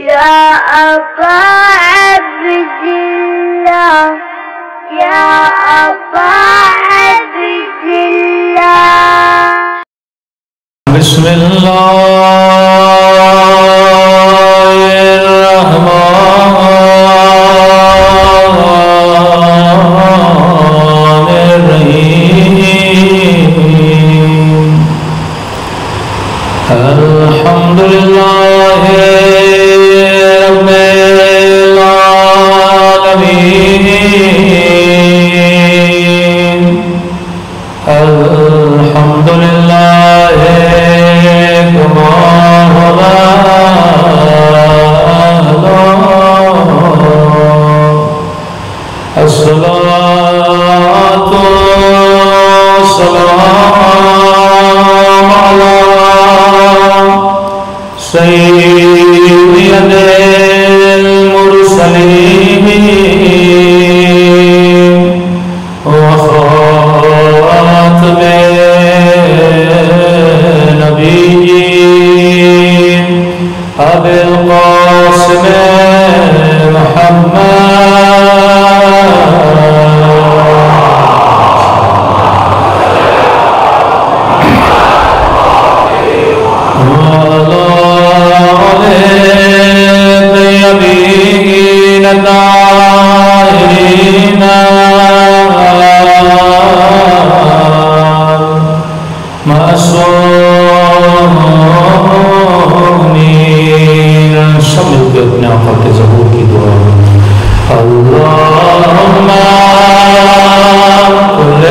يا أبا عبد الله يا أبا عبد الله. بسم الله الرحمن الرحيم. الحمد لله رب العالمين. الحمد لله كما الصلاة والسلام على سيد المرسلين وخاتم النبيين أبي القاسم محمد سب مل کے اپنے آقا کے ظہور کی دعا. اللہم کل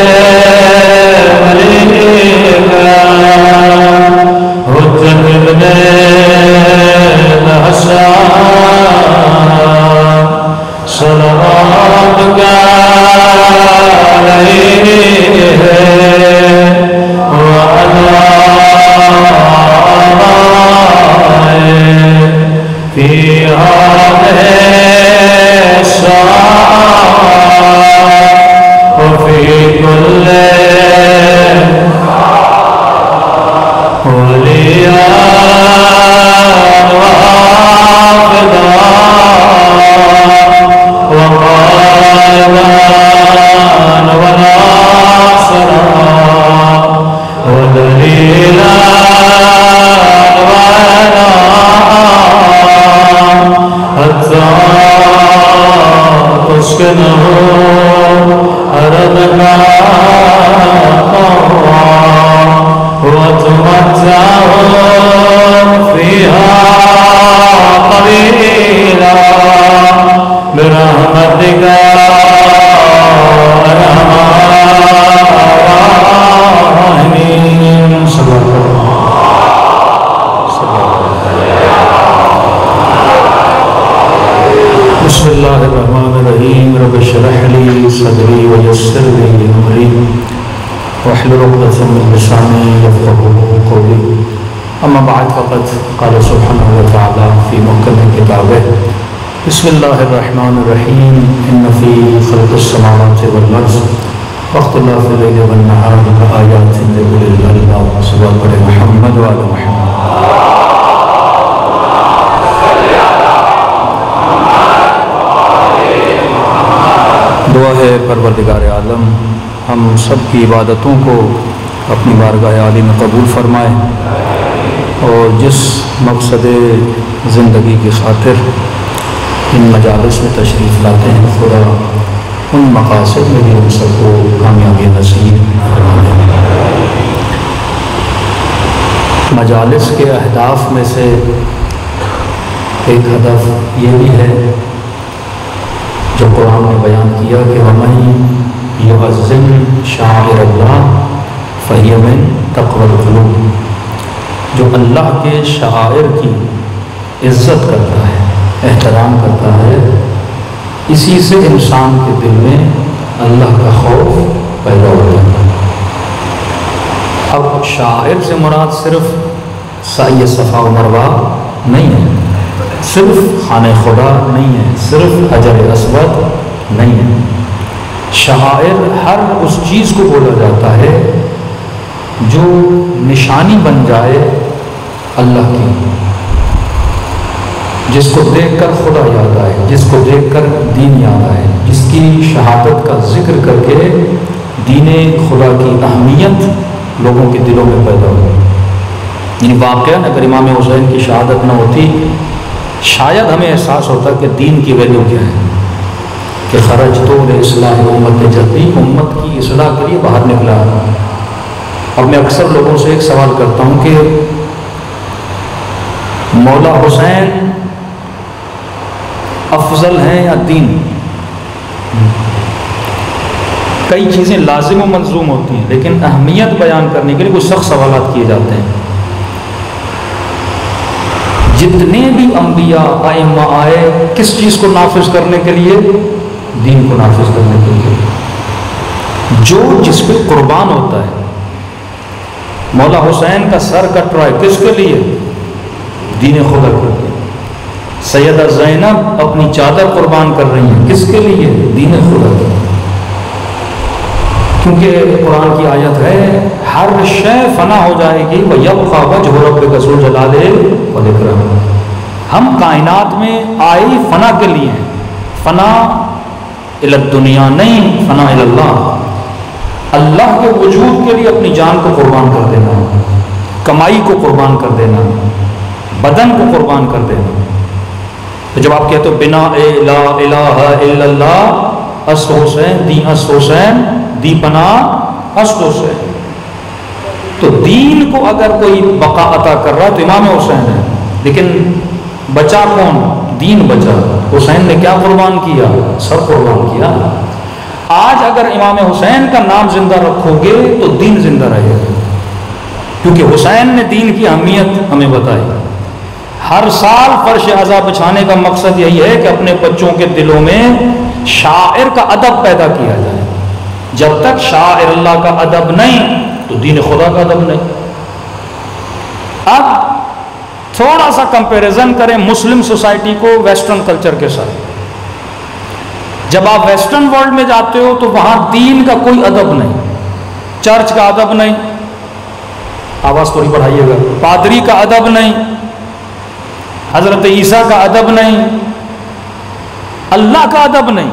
ولیک حجت ابن الحسن صلواتک علیہ في هذه الساعة وفي كل وليا وحافظا وقائدا وناصرا ودليلا حتى تسكنه أرضك وتمتعه فيها قليلا برحمتك أرحم الراحمين. صلى الله بسم اللہ الرحمن الرحیم. رب اشرح لی صدری ویسر لی امری واحلل عقدۃ من لسانی یفقهوا قولی. اما بعد فقد قال سبحانہ وتعالی فی محکم کتابہ بسم اللہ الرحمن الرحیم ان فی خلق السماوات والارض واختلاف اللیل والنہار لآیات لأولی الالباب. صلوات پر محمد وعلی محمد. دعا ہے پروردگار عالم ہم سب کی عبادتوں کو اپنی بارگاہ عالی میں قبول فرمائے اور جس مقصد زندگی کی خاطر ان مجالس میں تشریف لاتے ہیں خدا ان مقاصد میں بھی ہم سب کو کامیابی نصیب فرمائے. مجالس کے اہداف میں سے ایک ہدف یہ بھی ہے جو قرآن نے بیان کیا کہ وَمَن يُعَظِّمْ شَعَائِرَ اللَّهِ فَهِيَ مِن تَقْوَى الْقُلُوبِ. جو اللہ کے شعائر کی عزت کرتا ہے احترام کرتا ہے اسی سے انسان کے دل میں اللہ کا خوف پیدا ہو جاتا ہے. اب شاعر سے مراد صرف سعی صفا و مروہ نہیں ہے، صرف خانہ خدا نہیں ہے، صرف حجر اسود نہیں ہے. شعائر ہر اس چیز کو بولا جاتا ہے جو نشانی بن جائے اللہ کی. جس کو دیکھ کر خدا یاد آئے، جس کو دیکھ کر دین یاد آئے، جس کی شہادت کا ذکر کر کے دین خدا کی اہمیت لوگوں کے دلوں میں پیدا ہو۔ یعنی واقعہ اگر امام حسین کی شہادت نہ ہوتی شاید ہمیں احساس ہوتا کہ دین کی ویلیو کیا ہے، کہ خرج تو اصلاح امت جدی، امت کی اصلاح کے لیے باہر نکلا۔ اب میں اکثر لوگوں سے ایک سوال کرتا ہوں کہ مولا حسین افضل ہیں یا دین؟ کئی چیزیں لازم و ملزوم ہوتی ہیں، لیکن اہمیت بیان کرنے کے لیے کچھ سخت سوالات کیے جاتے ہیں۔ جتنے بھی انبیاء ائمہ آئے کس چیز کو نافذ کرنے کے لیے؟ دین کو نافذ کرنے کے لیے۔ جو جس پہ قربان ہوتا ہے، مولا حسین کا سر کٹ رہا ہے کس کے لیے؟ دین خدا کے لیے۔ سیدہ زینب اپنی چادر قربان کر رہی ہیں کس کے لیے؟ دین خدا کے لیے۔ کیونکہ قرآن کی آیت ہے ہر شے فنا ہو جائے گی وَيَبْقَى وَجْهُ رَبِّكَ ذُو الْجَلَالِ وَالْإِكْرَامِ۔ ہم کائنات میں آئی فنا کے لیے ہیں، فنا الی الدنیا نہیں، فنا الی اللہ، اللہ کے وجود کے لیے اپنی جان کو قربان کر دینا، کمائی کو قربان کر دینا، بدن کو قربان کر دینا۔ تو جب آپ کہتے ہو بنا لا الہ الا اللہ است حسین دی است حسین دی پناہ است حسین، تو دین کو اگر کوئی بقا عطا کر رہا تو امام حسین ہے، لیکن بچا کون؟ دین بچا۔ حسین نے کیا قربان کیا؟ سب قربان کیا۔ آج اگر امام حسین کا نام زندہ رکھو گے تو دین زندہ رہے گا، کیونکہ حسین نے دین کی اہمیت ہمیں بتائی۔ ہر سال فرش عزا بچھانے کا مقصد یہی ہے کہ اپنے بچوں کے دلوں میں شاعر کا ادب پیدا کیا جائے۔ جب تک شاعر اللہ کا ادب نہیں تو دین خدا کا ادب نہیں۔ اب تھوڑا سا کمپیریزن کریں مسلم سوسائٹی کو ویسٹرن کلچر کے ساتھ۔ جب آپ ویسٹرن ورلڈ میں جاتے ہو تو وہاں دین کا کوئی ادب نہیں، چرچ کا ادب نہیں، آواز تھوڑی بڑھائیے گا، پادری کا ادب نہیں، حضرت عیسیٰ کا ادب نہیں، اللہ کا ادب نہیں۔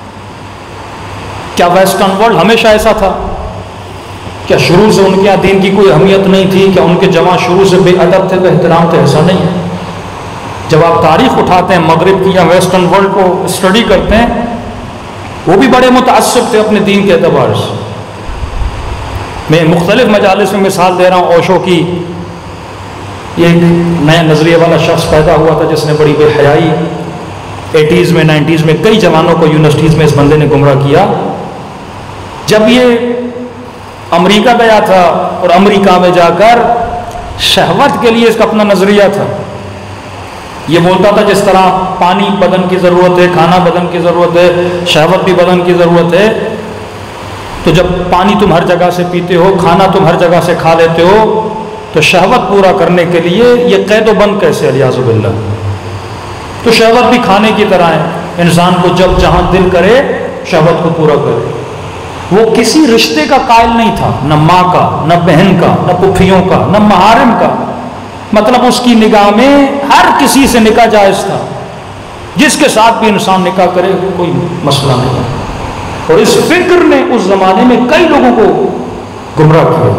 کیا ویسٹرن ورلڈ ہمیشہ ایسا تھا؟ کیا شروع سے ان کے یہاں دین کی کوئی اہمیت نہیں تھی؟ کیا ان کے جماعت شروع سے بے ادب تھے، بے احترام تھے؟ ایسا نہیں ہے۔ جب آپ تاریخ اٹھاتے ہیں مغرب کی یا ویسٹرن ورلڈ کو اسٹڈی کرتے ہیں، وہ بھی بڑے متعصب تھے اپنے دین کے اعتبار سے۔ میں مختلف مجالس میں مثال دے رہا ہوں اوشو کی۔ یہ ایک نیا نظریے والا شخص پیدا ہوا تھا جس نے بڑی بے حیائی 80s میں 90s میں کئی جوانوں کو یونیورسٹیز میں اس بندے نے گمراہ کیا۔ جب یہ امریکہ گیا تھا اور امریکہ میں جا کر شہوت کے لیے اس کا اپنا نظریہ تھا، یہ بولتا تھا جس طرح پانی بدن کی ضرورت ہے، کھانا بدن کی ضرورت ہے، شہوت بھی بدن کی ضرورت ہے، تو جب پانی تم ہر جگہ سے پیتے ہو، کھانا تم ہر جگہ سے کھا لیتے ہو، تو شہوت پورا کرنے کے لیے یہ قید و بند کیسے؟ الیاذ باللہ۔ تو شہوت بھی کھانے کی طرح ہے، انسان کو جب جہاں دل کرے شہوت کو پورا کرے۔ وہ کسی رشتے کا قائل نہیں تھا، نہ ماں کا، نہ بہن کا، نہ پھوپھیوں کا، نہ محارم کا۔ مطلب اس کی نگاہ میں ہر کسی سے نکاح جائز تھا، جس کے ساتھ بھی انسان نکاح کرے کوئی مسئلہ نہیں۔ اور اس فکر نے اس زمانے میں کئی لوگوں کو گمراہ کیا۔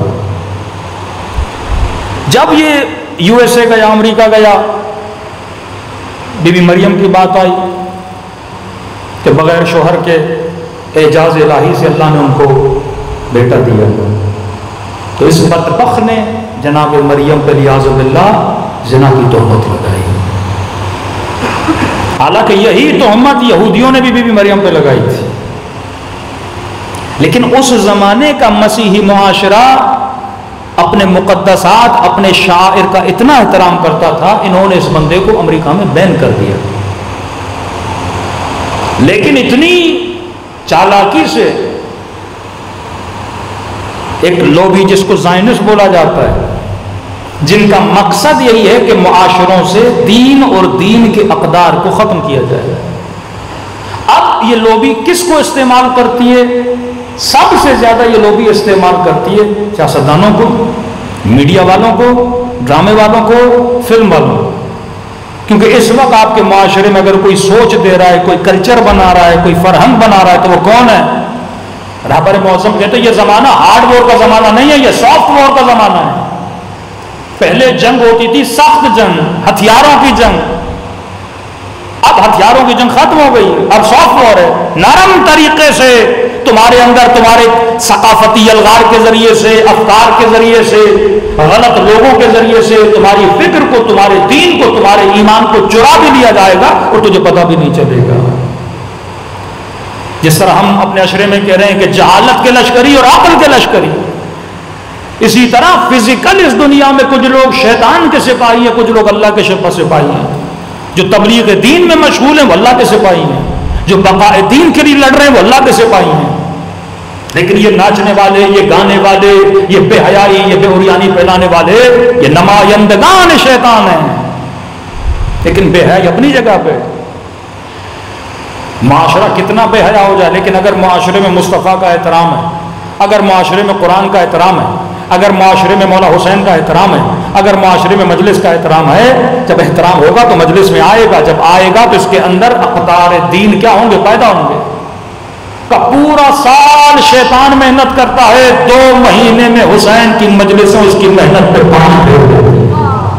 جب یہ یو ایس اے گیا، امریکہ گیا، بی بی مریم کی بات آئی کہ بغیر شوہر کے اعجاز الہی سے اللہ نے ان کو بیٹا دیا، تو اس بدبخت نے جناب مریم پہ الیاذ باللہ زنا کی تہمت لگائی۔ حالانکہ یہی تہمت یہودیوں نے بھی بی بی مریم پہ لگائی تھی، لیکن اس زمانے کا مسیحی معاشرہ اپنے مقدسات، اپنے شاعر کا اتنا احترام کرتا تھا، انہوں نے اس بندے کو امریکہ میں بین کر دیا۔ لیکن اتنی چالاکی سے ایک لوبی جس کو زائنسٹ بولا جاتا ہے، جن کا مقصد یہی ہے کہ معاشروں سے دین اور دین کے اقدار کو ختم کیا جائے۔ اب یہ لوبی کس کو استعمال کرتی ہے؟ سب سے زیادہ یہ لوبی استعمال کرتی ہے سیاستدانوں کو، میڈیا والوں کو، ڈرامے والوں کو، فلم والوں کو۔ کیونکہ اس وقت آپ کے معاشرے میں اگر کوئی سوچ دے رہا ہے، کوئی کلچر بنا رہا ہے، کوئی فرہنگ بنا رہا ہے، تو وہ کون ہے؟ رہبر معظم کہتے ہیں یہ زمانہ ہارڈ وار کا زمانہ نہیں ہے، یہ سافٹ وار کا زمانہ ہے۔ پہلے جنگ ہوتی تھی سخت جنگ، ہتھیاروں کی جنگ، اب ہتھیاروں کی جنگ ختم ہو گئی، اب سافٹ وار ہے۔ نرم طریقے سے تمہارے اندر، تمہارے ثقافتی الغار کے ذریعے سے، افکار کے ذریعے سے، غلط لوگوں کے ذریعے سے تمہاری فکر کو، تمہارے دین کو، تمہارے ایمان کو چرا بھی لیا جائے گا اور تجھے پتہ بھی نہیں چلے گا۔ جس طرح ہم اپنے عشرے میں کہہ رہے ہیں کہ جہالت کے لشکری اور عقل کے لشکری، اسی طرح فزیکل اس دنیا میں کچھ لوگ شیطان کے سپاہی ہیں، کچھ لوگ اللہ کے سپاہی ہیں۔ جو تبلیغ دین میں مشغول ہیں وہ اللہ کے سپاہی ہیں، جو بقاء دین کے لیے لڑ رہے ہیں وہ اللہ کے سپاہی ہیں۔ لیکن یہ ناچنے والے، یہ گانے والے، یہ بے حیائی، یہ بے اوریانی پھیلانے والے، یہ نمائندگان شیطان ہیں۔ لیکن بے حیائی اپنی جگہ پہ، معاشرہ کتنا بے حیا ہو جائے، لیکن اگر معاشرے میں مصطفیٰ کا احترام ہے، اگر معاشرے میں قرآن کا احترام ہے، اگر معاشرے میں مولا حسین کا احترام ہے، اگر معاشرے میں مجلس کا احترام ہے، جب احترام ہوگا تو مجلس میں آئے گا، جب آئے گا تو اس کے اندر اقدار دین کیا ہوں گے؟ پیدا ہوں گے۔ کا پورا سال شیطان محنت کرتا ہے، 2 مہینے میں حسین کی مجلسوں اس کی محنت پہ پانی پھیر دیتی ہے۔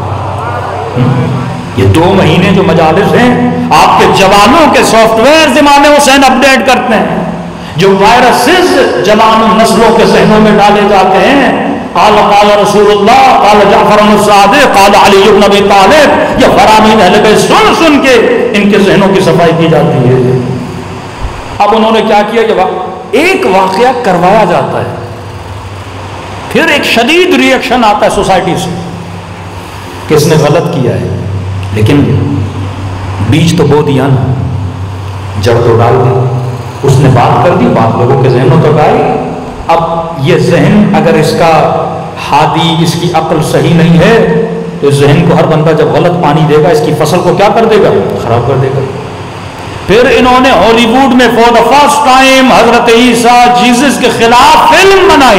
یہ 2 مہینے جو مجالس ہیں، آپ کے جوانوں کے سافٹ ویئر امام حسین اپڈیٹ کرتے ہیں، جو وائرسز جوان نسلوں کے ذہنوں میں ڈالے جاتے ہیں، قال قال رسول اللہ، قال جعفر الصادق، قال علی بن ابی طالب، یہ فرامین اہل بیت سن سن کے ان کے ذہنوں کی صفائی کی جاتی ہے۔ اب انہوں نے کیا کیا کہ ایک واقعہ کروایا جاتا ہے، پھر ایک شدید ریئیکشن آتا ہے سوسائٹی سے کہ اس نے غلط کیا ہے، لیکن بیج تو بو دیا نا، جڑ تو ڈال دی، اس نے بات کر دی، بات لوگوں کے ذہنوں تک آئی۔ اب یہ ذہن اگر اس کا ہادی، اس کی عقل صحیح نہیں ہے تو اس ذہن کو ہر بندہ جب غلط پانی دے گا، اس کی فصل کو کیا کر دے گا؟ خراب کر دے گا۔ پھر انہوں نے ہالی ووڈ میں فور دا فرسٹ ٹائم حضرت عیسیٰ جیزس کے خلاف فلم بنائی۔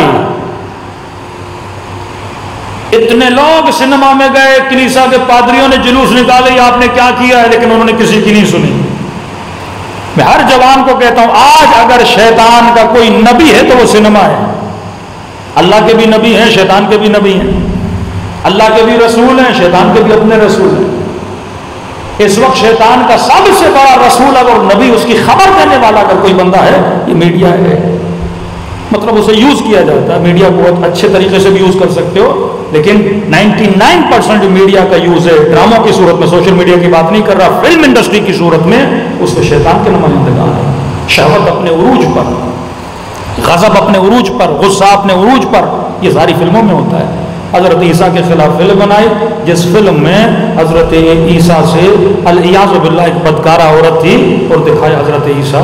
اتنے لوگ سنیما میں گئے، کلیسا کے پادریوں نے جلوس نکالے، یہ آپ نے کیا کیا ہے، لیکن انہوں نے کسی کی نہیں سنی۔ میں ہر جوان کو کہتا ہوں، آج اگر شیطان کا کوئی نبی ہے تو وہ سنیما ہے۔ اللہ کے بھی نبی ہیں، شیطان کے بھی نبی ہیں، اللہ کے بھی رسول ہیں، شیطان کے بھی اپنے رسول ہیں۔ اس وقت شیطان کا سب سے بڑا رسول اگر نبی، اس کی خبر دینے والا اگر کوئی بندہ ہے، یہ میڈیا ہے۔ مطلب اسے یوز کیا جاتا ہے، میڈیا کو بہت اچھے طریقے سے بھی یوز کر سکتے ہو، لیکن 99% جو میڈیا کا یوز ہے ڈراموں کی صورت میں، سوشل میڈیا کی بات نہیں کر رہا، فلم انڈسٹری کی صورت میں، اس میں شیطان کے نمائندگان ہیں۔ شہوت اپنے عروج پر، غضب اپنے عروج پر، غصہ اپنے عروج پر، یہ ساری فلموں میں ہوتا ہے۔ حضرت عیسیٰ کے خلاف فلم بنائی، جس فلم میں حضرت عیسیٰ سے الیاذ باللہ ایک بدکارہ عورت تھی، اور دکھایا حضرت عیسیٰ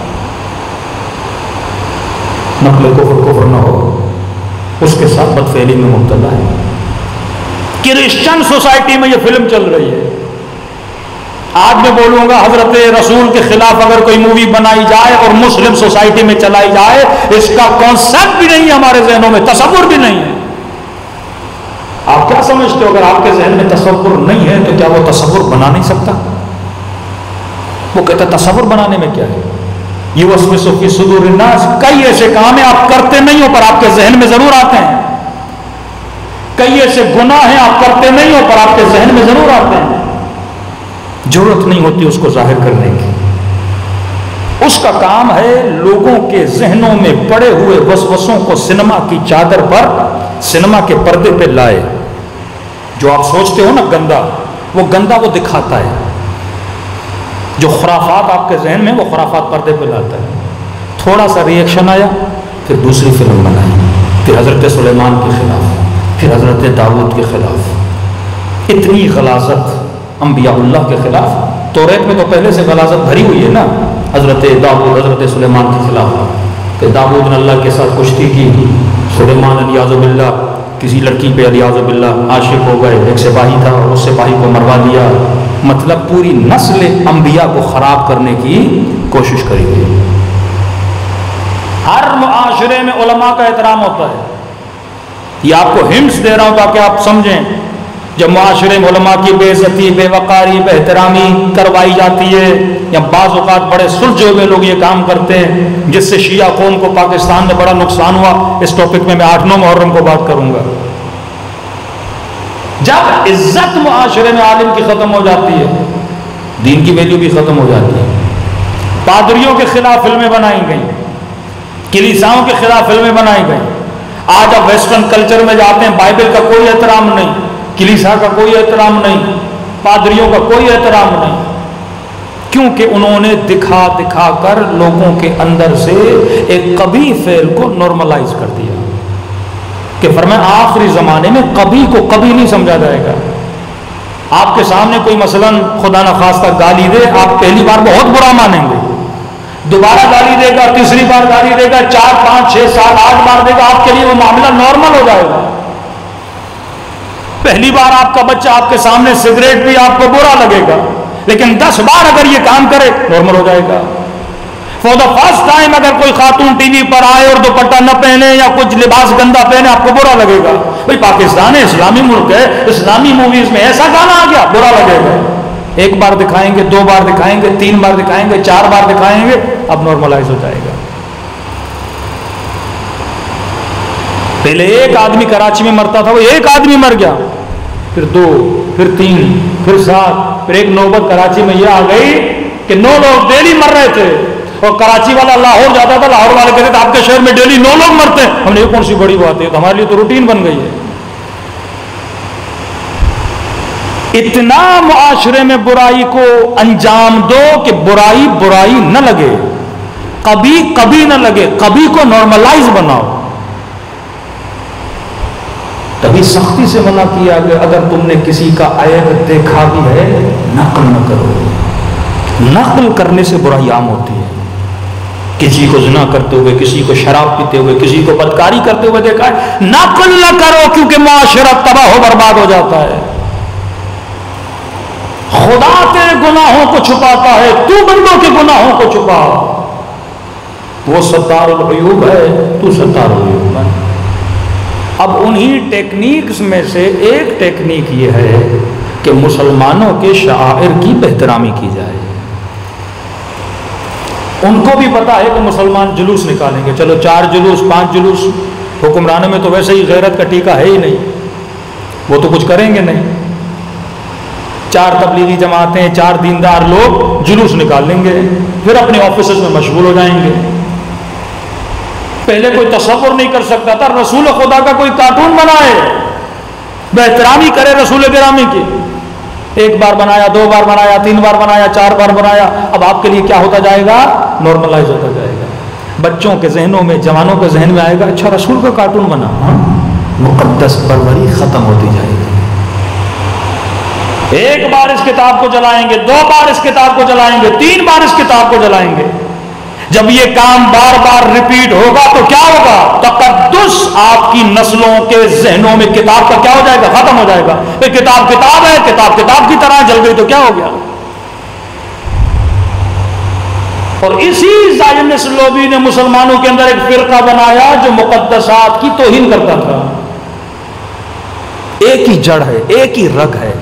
نقل کفر نہ ہو، اس کے ساتھ بدفعلی میں مبتلا ہے۔ کرسچن سوسائٹی میں یہ فلم چل رہی ہے۔ آج میں بولوں گا حضرت رسول کے خلاف اگر کوئی مووی بنائی جائے اور مسلم سوسائٹی میں چلائی جائے، اس کا کانسیپٹ بھی نہیں ہے ہمارے ذہنوں میں، تصور بھی نہیں ہے۔ آپ کیا سمجھتے ہو اگر آپ کے ذہن میں تصور نہیں ہے تو کیا وہ تصور بنا نہیں سکتا؟ وہ کہتا تصور بنانے میں کیا ہے؟ یوسوس فی صدور الناس، کئی ایسے کام ہیں آپ کرتے نہیں ہو پر آپ کے ذہن میں ضرور آتے ہیں، کئی ایسے گناہ ہیں آپ کرتے نہیں ہو پر آپ کے ذہن میں ضرور آتے ہیں، ضرورت نہیں ہوتی اس کو ظاہر کرنے کی۔ اس کا کام ہے لوگوں کے ذہنوں میں پڑے ہوئے وسوسوں کو سینما کی چادر پر، سینما کے پردے پہ لائے۔ جو آپ سوچتے ہو نا گندا، وہ گندا وہ دکھاتا ہے۔ جو خرافات آپ کے ذہن میں، وہ خرافات پردے پہ لاتا ہے۔ تھوڑا سا ریئیکشن آیا، پھر دوسری فلم بنائی، پھر حضرت سلیمان کے خلاف، پھر حضرت داؤد کے خلاف۔ اتنی غلاظت انبیاء اللہ کے خلاف، توریت میں تو پہلے سے غلاظت بھری ہوئی ہے نا، حضرت داؤد، حضرت سلیمان کے خلاف، کہ داؤد نے اللہ کے ساتھ کشتی کی، سلیمان علیہ باللہ کسی لڑکی پہ علیہ باللہ عاشق ہو گئے، ایک سپاہی تھا اور اس سپاہی کو مروا دیا۔ مطلب پوری نسل انبیاء کو خراب کرنے کی کوشش کری گئی۔ ہر معاشرے میں علماء کا احترام ہوتا ہے، یہ آپ کو ہنٹس دے رہا ہوں تاکہ آپ سمجھیں۔ جب معاشرے میں علماء کی بے عزتی، بے وقاری، بے احترامی کروائی جاتی ہے، یا بعض اوقات بڑے سلجھے ہوئے لوگ یہ کام کرتے ہیں جس سے شیعہ قوم کو پاکستان میں بڑا نقصان ہوا، اس ٹاپک میں 8-9 محرم کو بات کروں گا۔ جب عزت معاشرے میں عالم کی ختم ہو جاتی ہے، دین کی ویلیو بھی ختم ہو جاتی ہے۔ پادریوں کے خلاف فلمیں بنائی گئیں، کلیساؤں کے خلاف فلمیں بنائی گئیں۔ آج اب ویسٹرن کلچر میں جاتے ہیں، بائبل کا کوئی احترام نہیں، کلیسا کا کوئی احترام نہیں، پادریوں کا کوئی احترام نہیں، کیونکہ انہوں نے دکھا دکھا کر لوگوں کے اندر سے ایک قبیح فعل کو نارملائز کر دیا کہ فرمایا آخری زمانے میں کبھی کو کبھی نہیں سمجھا جائے گا۔ آپ کے سامنے کوئی مثلاً خدا نخواستہ گالی دے، آپ پہلی بار بہت برا مانیں گے، دوبارہ گالی دے گا، تیسری بار گالی دے گا، 4 5 6 7 8 بار دے گا، آپ کے لیے وہ معاملہ نارمل ہو جائے گا۔ پہلی بار آپ کا بچہ آپ کے سامنے سگریٹ پی، آپ کو برا لگے گا، لیکن 10 بار اگر یہ کام کرے نارمل ہو جائے گا۔ فور دا فرسٹ ٹائم اگر کوئی خاتون ٹی وی پر آئے اور دوپٹہ نہ پہنے یا کچھ لباس گندا پہنے، آپ کو برا لگے گا۔ بھئی پاکستان ہے، اسلامی ملک ہے، اسلامی موویز میں ایسا گانا آ گیا، برا لگے گا۔ 1 بار دکھائیں گے، 2 بار دکھائیں گے، 3 بار دکھائیں گے، 4 بار دکھائیں گے، اب نارملائز ہو جائے گا۔ پہلے 1 آدمی کراچی میں مرتا تھا، وہ 1 آدمی مر گیا، پھر 2، پھر 3، پھر 7، پھر ایک نوبت کراچی میں یہ آ گئی کہ 9 لوگ ڈیلی مر رہے تھے، اور کراچی والا لاہور جاتا تھا، لاہور والے کہتے تھے آپ کے شہر میں ڈیلی 9 لوگ مرتے ہیں۔ ہم نے یہ کون سی بڑی بات ہے، ہمارے لیے تو روٹین بن گئی ہے۔ اتنا معاشرے میں برائی کو انجام دو کہ برائی برائی نہ لگے، کبھی کبھی نہ لگے، کبھی کو نارملائز بناؤ۔ تبھی سختی سے منع کیا کہ اگر تم نے کسی کا عیب دیکھا بھی ہے نقل نہ کرو۔ نقل کرنے سے برائی عام ہوتی ہے۔ کسی کو زنا کرتے ہوئے، کسی کو شراب پیتے ہوئے، کسی کو بدکاری کرتے ہوئے دیکھا ہے، نقل نہ کرو، کیونکہ معاشرہ تباہ و برباد ہو جاتا ہے۔ خدا تیرے گناہوں کو چھپاتا ہے، تو بندوں کے گناہوں کو چھپا۔ وہ ستار العیوب ہے، تو ستار العیوب ہے۔ اب انہی ٹیکنیکس میں سے ایک ٹیکنیک یہ ہے کہ مسلمانوں کے شعائر کی بہترامی کی جائے۔ ان کو بھی پتا ہے کہ مسلمان جلوس نکالیں گے، چلو 4 جلوس 5 جلوس، حکمرانوں میں تو ویسے ہی غیرت کا ٹیکہ ہے ہی نہیں، وہ تو کچھ کریں گے نہیں۔ 4 تبلیغی جماعتیں، 4 دیندار لوگ جلوس نکال لیں گے، پھر اپنے آفیسز میں مشغول ہو جائیں گے۔ پہلے کوئی تصور نہیں کر سکتا تھا رسول خدا کا کوئی کارٹون بنائے، بہترامی کرے رسول گرامی کی۔ 1 بار بنایا، 2 بار بنایا، 3 بار بنایا، 4 بار بنایا، اب آپ کے لیے کیا ہوتا جائے گا؟ نارملائز ہوتا جائے گا۔ بچوں کے ذہنوں میں، جوانوں کے ذہن میں آئے گا اچھا رسول کا کارٹون بنا، مقدس پروری ختم ہوتی جائے گی۔ 1 بار اس کتاب کو جلائیں گے، 2 بار اس کتاب کو جلائیں گے، 3 بار اس کتاب کو جلائیں گے۔ جب یہ کام بار بار ریپیٹ ہوگا تو کیا ہوگا؟ تقدس آپ کی نسلوں کے ذہنوں میں کتاب کا کیا ہو جائے گا؟ ختم ہو جائے گا۔ یہ کتاب کتاب ہے، کتاب کتاب کی طرح جل گئی تو کیا ہو گیا؟ اور اسی زائنس لوبی نے مسلمانوں کے اندر ایک فرقہ بنایا جو مقدسات کی توہین کرتا تھا۔ ایک ہی جڑ ہے، ایک ہی رگ ہے۔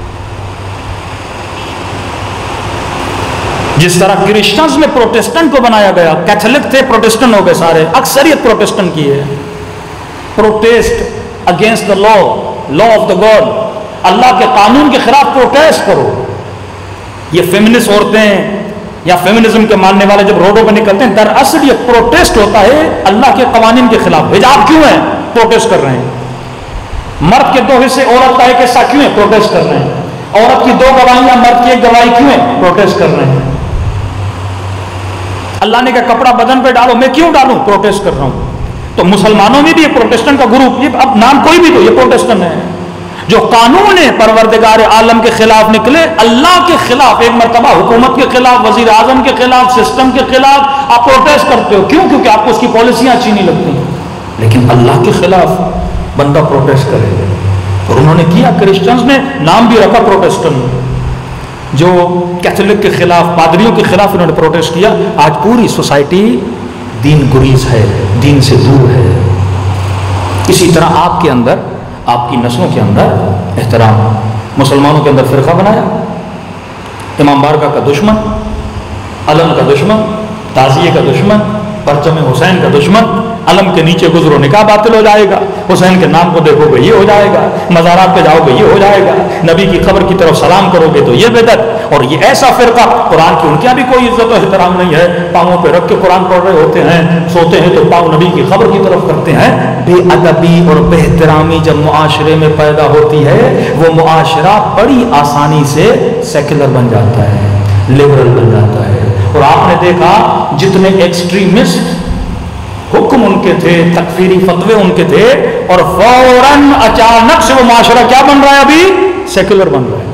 جس طرح کرسچنز میں پروٹیسٹنٹ کو بنایا گیا، کیتھولک تھے پروٹیسٹنٹ ہو گئے سارے، اکثریت پروٹیسٹنٹ کی ہے۔ Protest against the law of the God, اللہ کے قانون کے خلاف پروٹیسٹ کرو۔ یہ فیمنسٹ عورتیں یا فیمنزم کے ماننے والے جب روڈوں پہ نکلتے ہیں، دراصل یہ پروٹیسٹ ہوتا ہے اللہ کے قوانین کے خلاف۔ حجاب کیوں ہے؟ پروٹیسٹ کر رہے ہیں۔ مرد کے 2 حصے، عورت کا 1 حصہ کیوں ہے؟ پروٹیسٹ کر رہے ہیں۔ عورت کی 2 گواہیاں، مرد کی 1 گواہی کیوں ہے؟ پروٹیسٹ کر رہے ہیں۔ اللہ نے کہا کپڑا بدن پہ ڈالو، میں کیوں ڈالوں؟ پروٹیسٹ کر رہا ہوں۔ تو مسلمانوں میں بھی یہ پروٹیسٹنٹ کا گروپ، یہ اب نام کوئی بھی تو، یہ پروٹیسٹنٹ ہے جو قانون پروردگار عالم کے خلاف نکلے، اللہ کے خلاف، ایک مرتبہ حکومت کے خلاف، وزیر اعظم کے خلاف، سسٹم کے خلاف آپ پروٹیسٹ کرتے ہو، کیوں؟ کیونکہ آپ کو اس کی پالیسیاں اچھی نہیں لگتی۔ لیکن اللہ کے خلاف بندہ پروٹیسٹ کرے گا، اور انہوں نے کیا۔ کرسچنز نے نام بھی رکھا پروٹیسٹنٹ، جو کیتھولک کے خلاف، پادریوں کے خلاف انہوں نے پروٹیسٹ کیا۔ آج پوری سوسائٹی دین گریز ہے، دین سے دور ہے۔ اسی طرح آپ کے اندر، آپ کی نسلوں کے اندر احترام. مسلمانوں کے اندر فرقہ بنایا، امام بارگاہ کا دشمن، علم کا دشمن، تعزیے کا دشمن، پرچم حسین کا دشمن. علم کے نیچے گزرو نکاح باطل ہو جائے گا، حسین کے نام کو دیکھو گے یہ ہو جائے گا، مزارات پہ جاؤ گے یہ ہو جائے گا، نبی کی قبر کی طرف سلام کرو گے تو یہ بدعت. اور یہ ایسا فرقہ قرآن کی ان کے بھی کوئی عزت و احترام نہیں ہے، پاؤں پہ رکھ کے قرآن پڑھ رہے ہوتے ہیں، سوتے ہیں تو پاؤں نبی کی قبر کی طرف کرتے ہیں. بے ادبی اور بے احترامی جب معاشرے میں پیدا ہوتی ہے وہ معاشرہ بڑی آسانی سے سیکولر بن جاتا ہے، لبرل بن جاتا ہے. اور آپ نے دیکھا جتنے ایکسٹریمسٹ حکم ان کے تھے، تکفیری فتوے ان کے تھے، اور فوراً اچانک سے وہ معاشرہ کیا بن رہا ہے؟ ابھی سیکولر بن رہا ہے.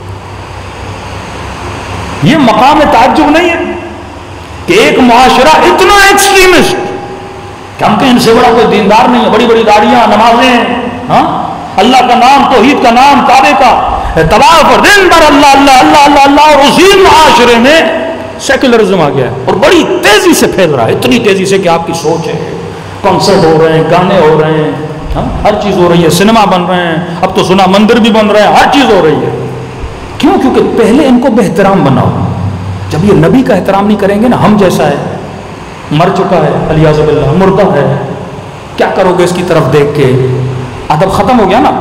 یہ مقام تعجب نہیں ہے کہ ایک معاشرہ اتنا ایکسٹریمسٹ کہ ہم کہیں ان سے بڑا کوئی دیندار نہیں ہے، بڑی بڑی داڑیاں، نمازیں، ہاں اللہ کا نام، توحید کا نام، کعبے کا طواف، اور دن بھر اللہ اللہ اللہ اللہ اللہ. اور اسی معاشرے میں سیکولرزم آ گیا ہے اور بڑی تیزی سے پھیل رہا ہے، اتنی تیزی سے کہ آپ کی سوچ ہے. کنسرٹ ہو رہے ہیں، گانے ہو رہے ہیں، ہر چیز ہو رہی ہے، سنیما بن رہے ہیں، اب تو سنا مندر بھی بن رہے ہیں، ہر چیز ہو رہی ہے. کیوں؟ کیونکہ پہلے ان کو بہترام بناؤ. جب یہ نبی کا احترام نہیں کریں گے نا، ہم جیسا ہے، مر چکا ہے، علیاذ باللہ مردہ ہے، کیا کرو گے اس کی طرف دیکھ کے؟ ادب ختم ہو گیا نا.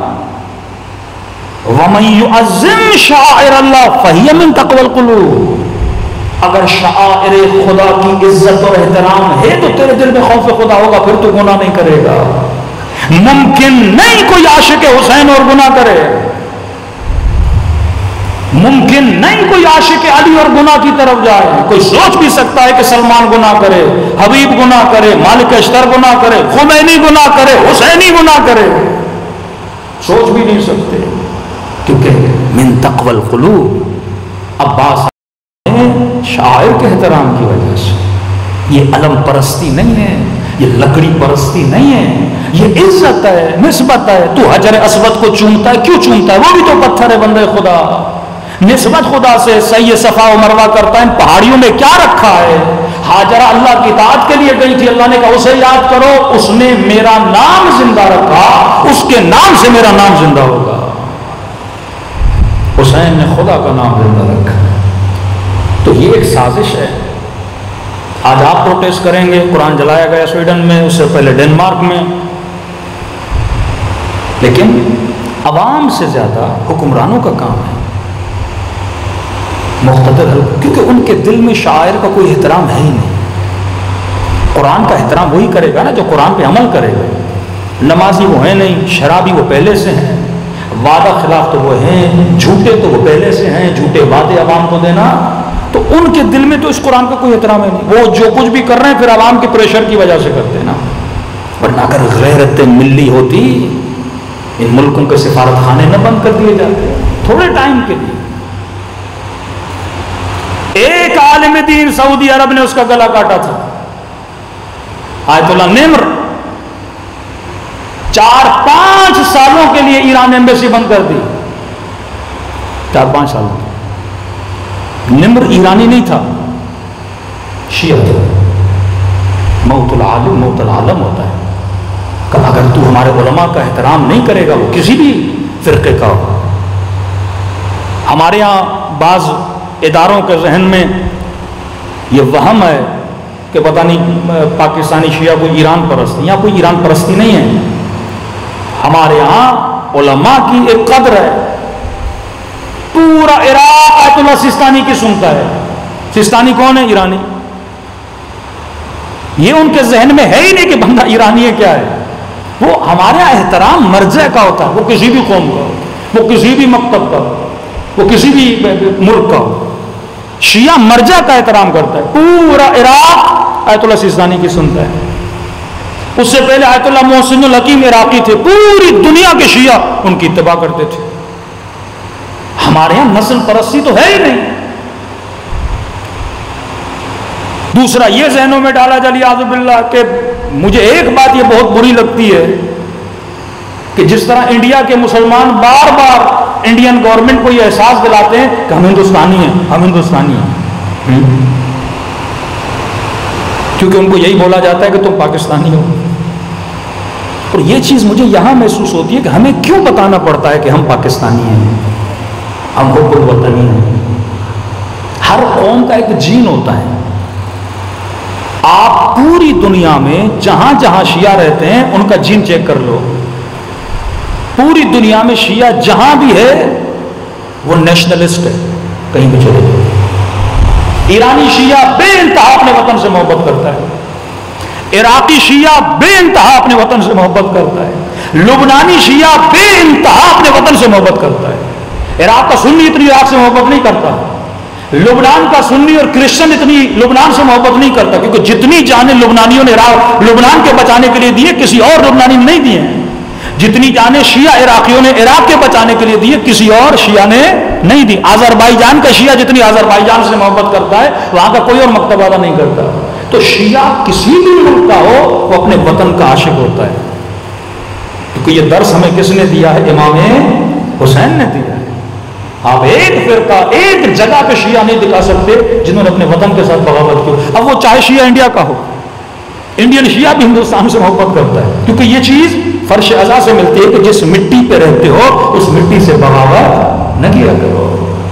وَمَن يُعَظِّمْ شَعَائِرَ اللَّهِ فَهِيَ مِن تَقْوَى الْقُلُوبِ. اگر شعائر خدا کی عزت اور احترام ہے تو تیرے دل میں خوف خدا ہوگا، پھر تو گناہ نہیں کرے گا. ممکن نہیں کوئی عاشق حسین اور گناہ کرے، ممکن نہیں کوئی عاشق علی اور گناہ کی طرف جائے. کوئی سوچ بھی سکتا ہے کہ سلمان گناہ کرے، حبیب گناہ کرے، مالک اشتر گناہ کرے، خمینی گناہ کرے، حسینی گناہ کرے، سوچ بھی نہیں سکتے، کیونکہ من تقوی القلوب. عباس شاعر کے احترام کی وجہ سے. یہ علم پرستی نہیں ہے، یہ لکڑی پرستی نہیں ہے، یہ عزت ہے، نسبت ہے. تو حجر اسود کو چومتا ہے، کیوں چومتا ہے؟ وہ بھی تو پتھر ہے بندے خدا. نسبت خدا سے. صحیح صفا و مروہ کرتا ہے، ان پہاڑیوں میں کیا رکھا ہے؟ ہاجرہ اللہ کی اطاعت کے لیے گئی تھی، اللہ نے کہا اسے یاد کرو، اس نے میرا نام زندہ رکھا، اس کے نام سے میرا نام زندہ ہوگا. حسین نے خدا کا نام زندہ رکھا. تو یہ ایک سازش ہے. آج آپ پروٹیسٹ کریں گے، قرآن جلایا گیا سویڈن میں، اس سے پہلے ڈنمارک میں، لیکن عوام سے زیادہ حکمرانوں کا کام ہے مقتدر، کیونکہ ان کے دل میں شاعر کا کوئی احترام ہے ہی نہیں. قرآن کا احترام وہی کرے گا نا جو قرآن پہ عمل کرے گا. نمازی وہ ہیں نہیں، شرابی وہ پہلے سے ہیں، وعدہ خلاف تو وہ ہیں، جھوٹے تو وہ پہلے سے ہیں، جھوٹے وعدے عوام کو دینا. تو ان کے دل میں تو اس قرآن کا کوئی احترام ہے نہیں. وہ جو کچھ بھی کر رہے ہیں پھر عوام کے پریشر کی وجہ سے کرتے ہیں نا. ورنہ اگر غیرت ملی ہوتی ان ملکوں کے سفارت خانے نہ بند کر دیے جاتے تھوڑے ٹائم کے لیے. ایک عالم دین سعودی عرب نے اس کا گلا کاٹا تھا، آیت اللہ نمر. 4-5 سالوں کے لیے ایران ایمبیسی بند کر دی. 4-5 سالوں. نمر ایرانی نہیں تھا، شیعہ تھا. موت العالم موت العالم ہوتا ہے. کہ اگر تو ہمارے علماء کا احترام نہیں کرے گا، وہ کسی بھی فرقے کا ہو. ہمارے یہاں بعض اداروں کے ذہن میں یہ وہم ہے کہ پتہ نہیں پاکستانی شیعہ کوئی ایران پرست. یہاں کوئی ایران پرستی نہیں ہے. ہمارے یہاں علماء کی ایک قدر ہے. پورا عراق آیت اللہ سستانی کی سنتا ہے. سستانی کون ہے؟ ایرانی. یہ ان کے ذہن میں ہے ہی نہیں کہ بندہ ایرانی ہے کیا ہے. وہ ہمارے یہاں احترام مرجع کا ہوتا ہے، وہ کسی بھی قوم کا ہو، وہ کسی بھی مکتب کا ہو، وہ کسی بھی ملک کا ہو. شیعہ مرجع کا احترام کرتا ہے. پورا عراق آیت اللہ سستانی کی سنتا ہے. اس سے پہلے آیت اللہ محسن الحکیم عراقی تھے، پوری دنیا کے شیعہ ان کی اتباع کرتے تھے. ہمارے یہاں نسل پرستی تو ہے ہی نہیں. دوسرا یہ ذہنوں میں ڈالا جلی اعوذ باللہ کہ مجھے ایک بات یہ بہت بری لگتی ہے کہ جس طرح انڈیا کے مسلمان بار بار انڈین گورنمنٹ کو یہ احساس دلاتے ہیں کہ ہم ہندوستانی ہیں، ہم ہندوستانی ہیں، کیونکہ ان کو یہی بولا جاتا ہے کہ تم پاکستانی ہو. اور یہ چیز مجھے یہاں محسوس ہوتی ہے کہ ہمیں کیوں بتانا پڑتا ہے کہ ہم پاکستانی ہیں، ہم حب الوطنی ہیں۔ ہر قوم کا ایک جین ہوتا ہے۔ آپ پوری دنیا میں جہاں جہاں شیعہ رہتے ہیں ان کا جین چیک کر لو، پوری دنیا میں شیعہ جہاں بھی ہے وہ نیشنلسٹ ہے، کہیں بھی چلے جائے۔ ایرانی شیعہ بے انتہا اپنے وطن سے محبت کرتا ہے، عراقی شیعہ بے انتہا اپنے وطن سے محبت کرتا ہے، لبنانی شیعہ بے انتہا اپنے وطن سے محبت کرتا ہے۔ عراق کا سنی اتنی عراق سے محبت نہیں کرتا، لبنان کا سنی اور کرسچن اتنی لبنان سے محبت نہیں کرتا، کیونکہ جتنی جانیں لبنانیوں نے لبنان کے بچانے کے لیے دیے کسی اور لبنانی نے نہیں دیے ہیں، جتنی جانیں شیعہ عراقیوں نے عراق کے بچانے کے لیے دیے کسی اور شیعہ نے نہیں دی۔ آذربائیجان کا شیعہ جتنی آذربائیجان سے محبت کرتا ہے وہاں کا کوئی اور مکتب والا نہیں کرتا۔ تو شیعہ کسی بھی ملک کا ہو وہ اپنے وطن کا عاشق ہوتا ہے، کیونکہ یہ درس ہمیں کس نے دیا ہے؟ امام حسین نے دیا ہے۔ آپ ایک فرقہ ایک جگہ پہ شیعہ نہیں دکھا سکتے جنہوں نے اپنے وطن کے ساتھ بغاوت کی، اب وہ چاہے شیعہ انڈیا کا ہو، انڈین شیعہ بھی ہندوستان سے محبت کرتا ہے، کیونکہ یہ چیز فرش ازا سے ملتی ہے کہ جس مٹی پہ رہتے ہو اس مٹی سے بغاوت نہ کیا کرو۔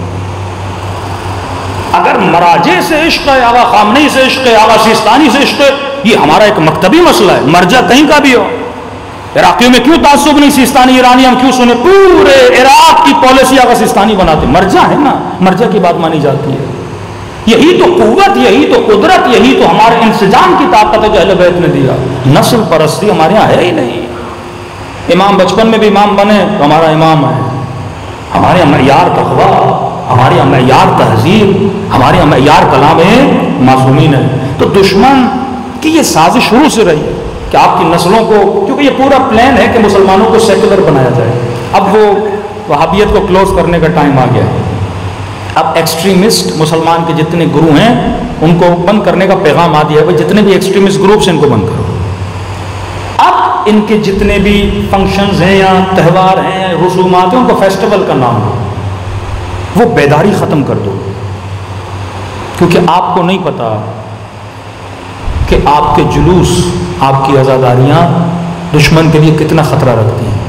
اگر مراجع سے عشق ہے، آغا خامنئی سے عشق ہے، آغا سیستانی سے عشق ہے، یہ ہمارا ایک مکتبی مسئلہ ہے، مرجع کہیں کا بھی ہو۔ عراقیوں میں کیوں تعصب نہیں سیستانی ایرانی ہم کیوں سنے؟ پورے عراق کی پالیسی آغا سیستانی بناتے، مرجع ہے نا، مرجع کی بات مانی جاتی ہے۔ یہی تو قوت، یہی تو قدرت، یہی تو ہمارے انسجام کی طاقت ہے جو اہل بیت نے دیا۔ نسل پرستی ہمارے یہاں ہے ہی نہیں۔ امام بچپن میں بھی امام بنے تو ہمارا امام ہے، ہمارے یہاں معیار تقویٰ، ہمارے یہاں معیار تہذیب، ہمارے یہاں معیار کلام معصومین ہے۔ تو دشمن کی یہ سازش شروع سے رہی ہے کہ آپ کی نسلوں کو، کیونکہ یہ پورا پلان ہے کہ مسلمانوں کو سیکولر بنایا جائے۔ اب وہ وہابیت کو کلوز کرنے کا ٹائم آ گیا ہے، اب ایکسٹریمسٹ مسلمان کے جتنے گروہ ہیں ان کو بند کرنے کا پیغام آ دیا ہے، جتنے بھی ایکسٹریمسٹ گروپس ہیں ان کو بند کرو۔ اب ان کے جتنے بھی فنکشنز ہیں یا تہوار ہیں یا رسومات ہیں ان کو فیسٹیول کا نام دو، وہ بیداری ختم کر دو، کیونکہ آپ کو نہیں پتا کہ آپ کے جلوس، آپ کی آزاداریاں دشمن کے لیے کتنا خطرہ رکھتی ہیں۔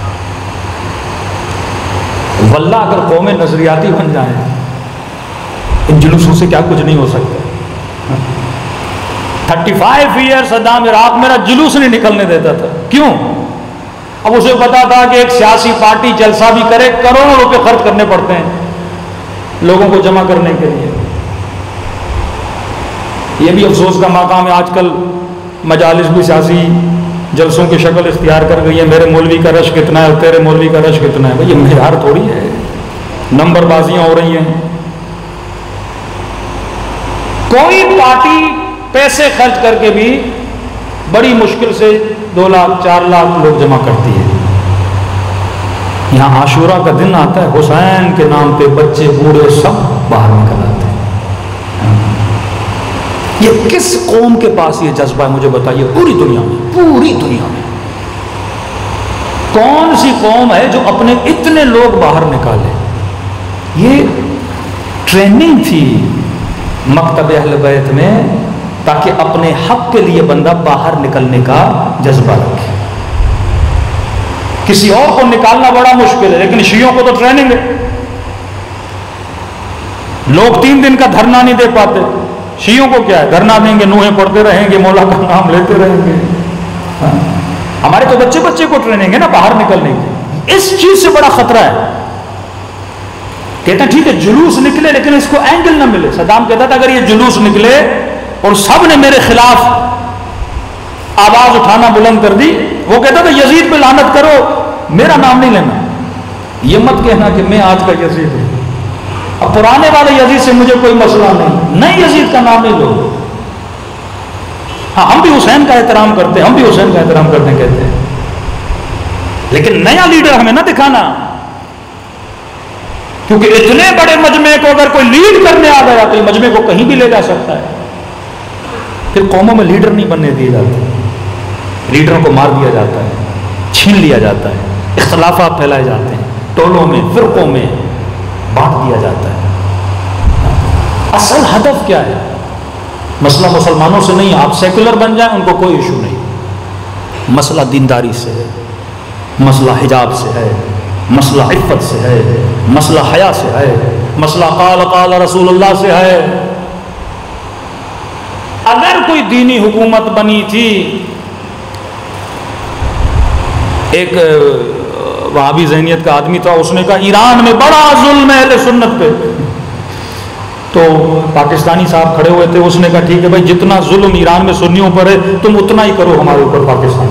واللہ اگر قومیں نظریاتی بن جائیں ان جلوسوں سے کیا کچھ نہیں ہو سکتا۔ 35 ایئر صدام عراق میرا جلوس نہیں نکلنے دیتا تھا، کیوں؟ اب اسے پتا تھا کہ ایک سیاسی پارٹی جلسہ بھی کرے کروڑوں روپے خرچ کرنے پڑتے ہیں لوگوں کو جمع کرنے کے لیے۔ یہ بھی افسوس کا مقام ہے، آج کل مجالس بھی سیاسی جلسوں کی شکل اختیار کر گئی ہے، میرے مولوی کا رش کتنا ہے، تیرے مولوی کا رش کتنا ہے۔ بھئی یہ معیار تھوڑی ہے، نمبر بازیاں ہو رہی ہیں۔ کوئی پارٹی پیسے خرچ کر کے بھی بڑی مشکل سے 2 لاکھ 4 لاکھ لوگ جمع کرتی ہے۔ یہاں عاشورہ کا دن آتا ہے، حسین کے نام پہ بچے بوڑھے سب باہر نکل آتے ہیں۔ یہ کس قوم کے پاس یہ جذبہ ہے مجھے بتائیے؟ پوری دنیا میں کون سی قوم ہے جو اپنے اتنے لوگ باہر نکالے؟ یہ ٹریننگ تھی مکتب اہل بیت میں تاکہ اپنے حق کے لیے بندہ باہر نکلنے کا جذبہ رکھے۔ کسی اور کو نکالنا بڑا مشکل ہے، لیکن شیعوں کو تو ٹریننگ ہے۔ لوگ 3 دن کا دھرنا نہیں دے پاتے، شیعوں کو کیا ہے؟ دھرنا دیں گے، نوحیں پڑھتے رہیں گے، مولا کا نام لیتے رہیں گے۔ ہمارے تو بچے کو ٹریننگ ہے نا باہر نکلنے کی۔ اس چیز سے بڑا خطرہ ہے۔ کہتے ہیں ٹھیک ہے جلوس نکلے لیکن اس کو اینگل نہ ملے۔ صدام کہتا تھا اگر یہ جلوس نکلے اور سب نے میرے خلاف آواز اٹھانا بلند کر دی، وہ کہتا تھا یزید پہ لعنت کرو، میرا نام نہیں لینا، یہ مت کہنا کہ میں آج کا یزید ہوں۔ اب پرانے والے یزید سے مجھے کوئی مسئلہ نہیں، نئے یزید کا نام نہیں لو۔ ہاں ہم بھی حسین کا احترام کرتے ہیں، ہم بھی حسین کا احترام کرتے ہیں کہتے ہیں، لیکن نیا لیڈر ہمیں نہ دکھانا، کیونکہ اتنے بڑے مجمع کو اگر کوئی لیڈ کرنے آ گیا تو یہ مجمع کو کہیں بھی لے جا سکتا ہے۔ پھر قوموں میں لیڈر نہیں بننے دیے جاتے، لیڈروں کو مار دیا جاتا ہے، چھین لیا جاتا ہے، اختلافات پھیلائے جاتے ہیں، ٹولوں میں فرقوں میں بانٹ دیا جاتا ہے۔ اصل ہدف کیا ہے؟ مسئلہ مسلمانوں سے نہیں، آپ سیکولر بن جائیں ان کو کوئی ایشو نہیں، مسئلہ دینداری سے ہے، مسئلہ حجاب سے ہے، مسئلہ عفت سے ہے، مسئلہ حیا سے ہے، مسئلہ قال رسول اللہ سے ہے۔ اگر کوئی دینی حکومت بنی تھی، ایک وہابی ذہنیت کا آدمی تھا، اس نے کہا ایران میں بڑا ظلم ہے اہل سنت پہ، تو پاکستانی صاحب کھڑے ہوئے تھے، اس نے کہا ٹھیک ہے بھائی، جتنا ظلم ایران میں سنیوں پر ہے تم اتنا ہی کرو ہمارے اوپر پاکستان،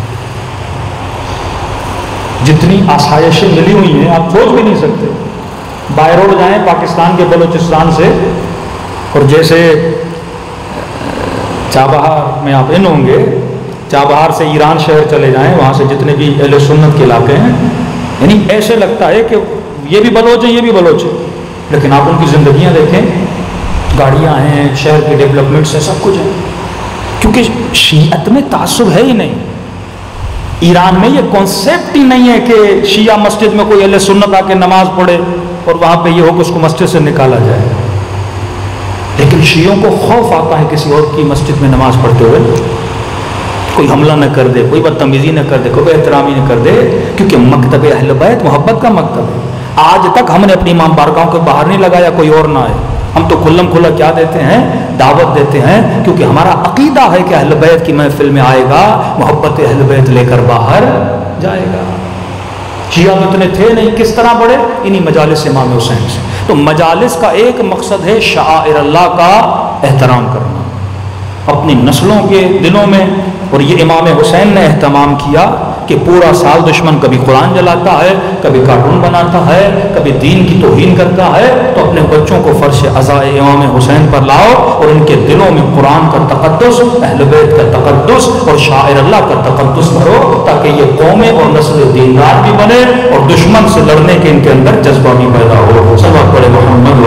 جتنی آسائشیں ملی ہوئی ہیں آپ سوچ بھی نہیں سکتے۔ بائی روڈ جائیں پاکستان کے بلوچستان سے، اور جیسے چابہار میں آپ ان ہوں گے، چابہار سے ایران شہر چلے جائیں، وہاں سے جتنے بھی اہل سنت کے علاقے ہیں، یعنی ایسے لگتا ہے کہ یہ بھی بلوچ ہیں یہ بھی بلوچ ہیں، لیکن آپ ان کی زندگیاں دیکھیں، گاڑیاں ہیں، شہر کی ڈیولپمنٹس ہیں، سب کچھ ہے، کیونکہ شیعت میں تعصب ہے ہی نہیں۔ ایران میں یہ کانسیپٹ ہی نہیں ہے کہ شیعہ مسجد میں کوئی اہل سنت آ کے نماز پڑھے اور وہاں پہ یہ ہو کہ اس کو مسجد سے نکالا جائے، لیکن شیعوں کو خوف آتا ہے کسی اور کی مسجد میں نماز پڑھتے ہوئے، کوئی حملہ نہ کر دے، کوئی بدتمیزی نہ کر دے، کوئی بے احترامی نہ کر دے، کیونکہ مکتب اہل بیت محبت کا مکتب ہے۔ آج تک ہم نے اپنی امام بارگاہوں کے باہر نہیں لگایا کوئی اور نہ آئے، ہم تو کھلم کھلا کیا دیتے ہیں، دعوت دیتے ہیں، کیونکہ ہمارا عقیدہ ہے کہ اہل بیت کی محفل میں آئے گا، محبت اہل بیت لے کر باہر جائے گا۔ شیعہ اتنے تھے نہیں، کس طرح بڑھے؟ انہی مجالس امام حسین سے۔ تو مجالس کا ایک مقصد ہے شعائر اللہ کا احترام کرنا اپنی نسلوں کے دلوں میں، اور یہ امام حسین نے اہتمام کیا کہ پورا سال دشمن کبھی قرآن جلاتا ہے، کبھی کارٹون بناتا ہے، کبھی دین کی توہین کرتا ہے، تو اپنے بچوں کو فرش عزائے امام حسین پر لاؤ اور ان کے دلوں میں قرآن کا تقدس، اہل بیت کا تقدس اور شاعر اللہ کا تقدس بھرو، تاکہ یہ قومیں اور نسل دیندار بھی بنے اور دشمن سے لڑنے کے ان کے اندر جذبہ بھی پیدا ہو۔ سب پڑھے محمد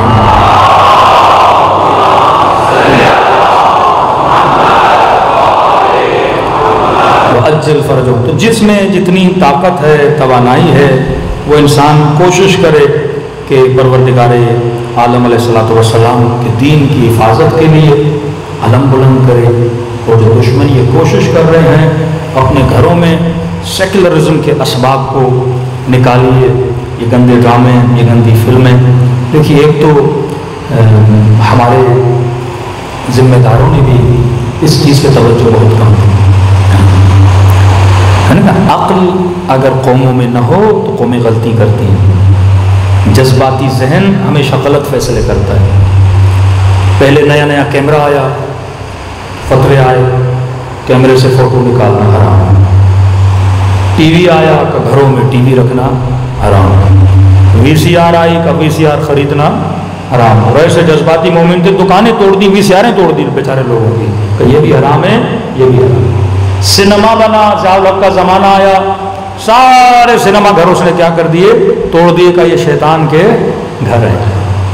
اجل فرجو۔ تو جس میں جتنی طاقت ہے، توانائی ہے، وہ انسان کوشش کرے کہ پروردگار عالم علیہ الصلوۃ والسلام کے دین کی حفاظت کے لیے علم بلند کرے، اور جو دشمن یہ کوشش کر رہے ہیں اپنے گھروں میں سیکولرزم کے اسباب کو نکالیے، یہ گندے ڈرامے، یہ گندی فلمیں۔ دیکھیے ایک تو ہمارے ذمہ داروں نے بھی اس چیز کے توجہ بہت کم دی ہے نا۔ عقل اگر قوموں میں نہ ہو تو قومیں غلطی کرتی ہیں، جذباتی ذہن ہمیشہ غلط فیصلے کرتا ہے۔ پہلے نیا نیا کیمرہ آیا، فتوے آئے، کیمرے سے فوٹو نکالنا حرام، ٹی وی آیا کہ گھروں میں ٹی وی رکھنا حرام، وی سی آر آئی کا وی سی آر خریدنا حرام، اور ایسے جذباتی مومن تھے دکانیں توڑ دی، وی سی آریں توڑ دی بیچارے لوگوں کی کہ یہ بھی حرام ہے یہ بھی حرام ہے۔ سنیما بنا، ضیاء الحق کا زمانہ آیا، سارے سنیما گھر اس نے کیا کر دیے، توڑ دیے کہ یہ شیطان کے گھر ہیں۔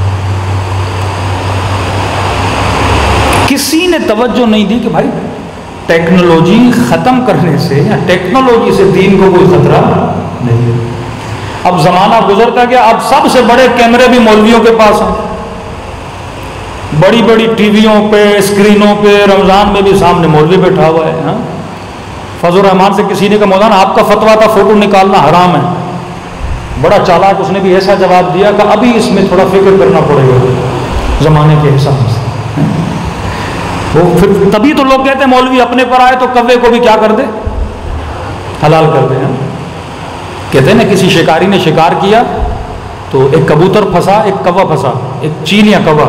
کسی نے توجہ نہیں دی کہ بھائی ٹیکنالوجی ختم کرنے سے یا ٹیکنالوجی سے دین کو کوئی خطرہ نہیں۔ اب زمانہ گزرتا گیا، اب سب سے بڑے کیمرے بھی مولویوں کے پاس ہیں، بڑی بڑی ٹی ویوں پہ، اسکرینوں پہ، رمضان میں بھی سامنے مولوی بیٹھا ہوا ہے۔ ہاں، فضل الرحمان سے کسی نے کہا مولانا آپ کا فتویٰ تھا فوٹو نکالنا حرام ہے، بڑا چالاک اس نے بھی ایسا جواب دیا کہ ابھی اس میں تھوڑا فکر کرنا پڑے گا زمانے کے حساب سے۔ وہ پھر تبھی تو لوگ کہتے ہیں مولوی اپنے پر آئے تو کوے کو بھی کیا کر دے، حلال کر دے۔ کہتے ہیں نا کسی شکاری نے شکار کیا تو ایک کبوتر پھنسا، ایک کوا پھنسا، ایک چین یا کوا،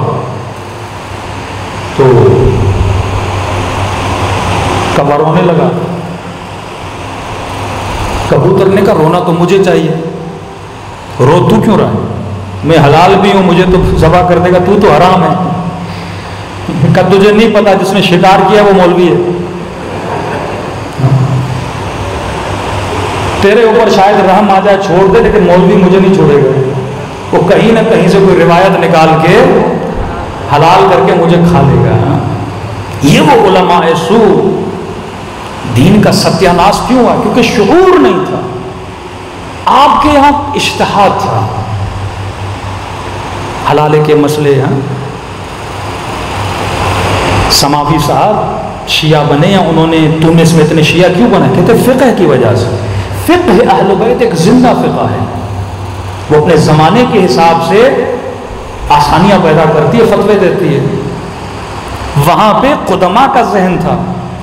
تو کوا رونے لگا، کبوتر نے کہا رونا تو مجھے چاہیے، رو تو کیوں رہا ہے، میں حلال بھی ہوں، مجھے تو ذبح کر دے گا، تو حرام ہے۔ کہ تجھے نہیں پتا جس نے شکار کیا وہ مولوی ہے، تیرے اوپر شاید رحم آ جائے چھوڑ دے، لیکن مولوی مجھے نہیں چھوڑے گا، وہ کہیں نہ کہیں سے کوئی روایت نکال کے حلال کر کے مجھے کھا لے گا۔ یہ وہ علماء سو، دین کا ستیہ ناش کیوں ہوا؟ کیونکہ شعور نہیں تھا، آپ کے یہاں اجتہاد تھا، حلالے کے مسئلے ہیں۔ سماوی صاحب شیعہ بنے یا انہوں نے تونس میں اتنے شیعہ کیوں بنا؟ کہتے فقہ کی وجہ سے. فقہ اہل بیت ایک زندہ فقہ ہے، وہ اپنے زمانے کے حساب سے آسانیاں پیدا کرتی ہے، فتوے دیتی ہے. وہاں پہ قدما کا ذہن تھا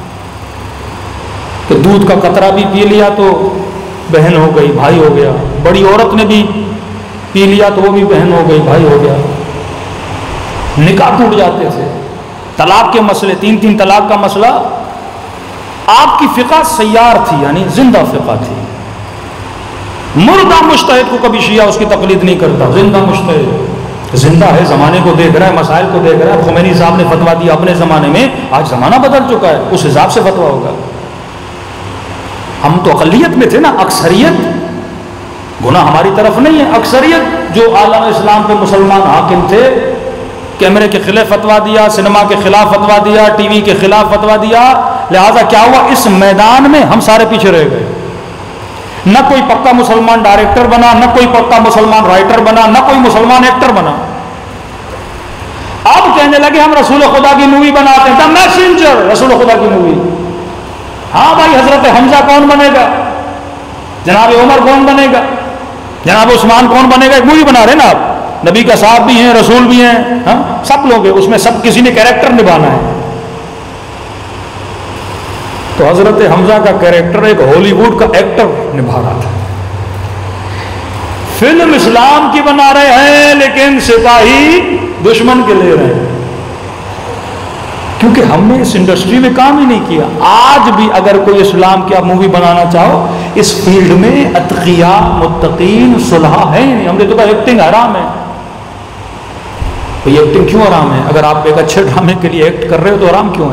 کہ دودھ کا قطرہ بھی پی لیا تو بہن ہو گئی، بھائی ہو گیا. بڑی عورت نے بھی پی لیا تو وہ بھی بہن ہو گئی، بھائی ہو گیا. نکاح ٹوٹ جاتے تھے. طلاق کے مسئلے، 3 طلاق کا مسئلہ. آپ کی فقہ سیار تھی، یعنی زندہ فقہ تھی. مردہ مجتہد کو کبھی شیعہ اس کی تقلید نہیں کرتا. زندہ مجتہد زندہ ہے، زمانے کو دیکھ رہا ہے، مسائل کو دیکھ رہا ہے. خمینی صاحب نے فتویٰ دیا اپنے زمانے میں، آج زمانہ بدل چکا ہے، اس حساب سے فتویٰ ہوگا. ہم تو اقلیت میں تھے نا، اکثریت گناہ ہماری طرف نہیں ہے. اکثریت جو عالم اسلام پہ مسلمان حاکم تھے، کیمرے کے خلاف فتویٰ دیا، سنیما کے خلاف فتویٰ دیا، ٹی وی کے خلاف فتویٰ دیا. لہٰذا کیا ہوا؟ اس میدان میں ہم سارے پیچھے رہ گئے. نہ کوئی پکا مسلمان ڈائریکٹر بنا، نہ کوئی پکا مسلمان رائٹر بنا، نہ کوئی مسلمان ایکٹر بنا. اب کہنے لگے ہم رسول خدا کی مووی بناتے ہیں، دا میسنجر، رسول خدا کی مووی. ہاں بھائی، حضرت حمزہ کون بنے گا؟ جناب عمر کون بنے گا؟ جناب عثمان کون بنے گا؟ ایک مووی بنا رہے نا آپ. نبی کا صاحب بھی ہیں، رسول بھی ہیں، ہاں سب لوگ ہیں اس میں، سب کسی نے کیریکٹر نبھانا ہے. تو حضرت حمزہ کا کیریکٹر ایک ہالی ووڈ کا ایکٹر نبھا رہا تھا. فلم اسلام کی بنا رہے ہیں لیکن سپاہی دشمن کے لے رہے ہیں، کیونکہ ہم نے اس انڈسٹری میں کام ہی نہیں کیا. آج بھی اگر کوئی اسلام کی آپ مووی بنانا چاہو، اس فیلڈ میں اتقیاء، متقین، صلحاء ہیں نہیں. ہم نے تو کہا ایکٹنگ حرام ہے. یہ ایکٹنگ کیوں حرام ہے؟ اگر آپ ایک اچھے ڈرامے کے لیے ایکٹ کر رہے ہو تو حرام کیوں ہے؟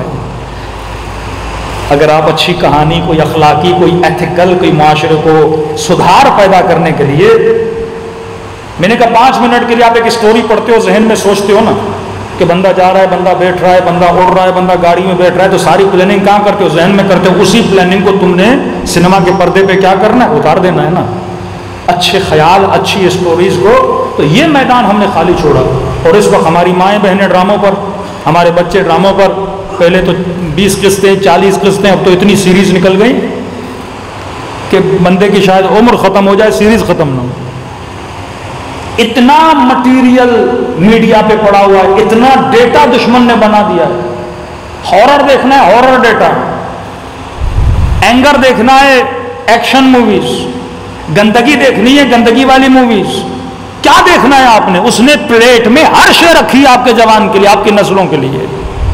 اگر آپ اچھی کہانی، کوئی اخلاقی، کوئی ایتھیکل، کوئی معاشرے کو سدھار پیدا کرنے کے لیے، میں نے کہا 5 منٹ کے لیے آپ ایک اسٹوری پڑھتے ہو، ذہن میں سوچتے ہو نا کہ بندہ جا رہا ہے، بندہ بیٹھ رہا ہے، بندہ اڑ رہا ہے، بندہ گاڑی میں بیٹھ رہا ہے، تو ساری پلاننگ کہاں کرتے ہو؟ ذہن میں کرتے ہو. اسی پلاننگ کو تم نے سنیما کے پردے پہ کیا کرنا ہے؟ اتار دینا ہے نا. اچھے خیال، اچھی اسٹوریز کو. تو یہ میدان ہم نے خالی چھوڑا. اور اس وقت ہماری مائیں بہنیں ڈراموں پر، ہمارے بچے ڈراموں پر. پہلے تو 20 قسطیں، 40 قسطیں، اب تو اتنی سیریز نکل گئی کہ بندے کی شاید عمر ختم ہو جائے، سیریز ختم نہ ہو. اتنا مٹیریل میڈیا پہ پڑا ہوا ہے، اتنا ڈیٹا دشمن نے بنا دیا ہے. ہارر دیکھنا ہے، ہارر ڈیٹا. اینگر دیکھنا ہے، ایکشن موویز. گندگی دیکھنی ہے، گندگی والی موویز. کیا دیکھنا ہے آپ نے؟ اس نے پلیٹ میں ہر شے رکھی ہے آپ کے جوان کے لیے، آپ کی نسلوں کے لیے.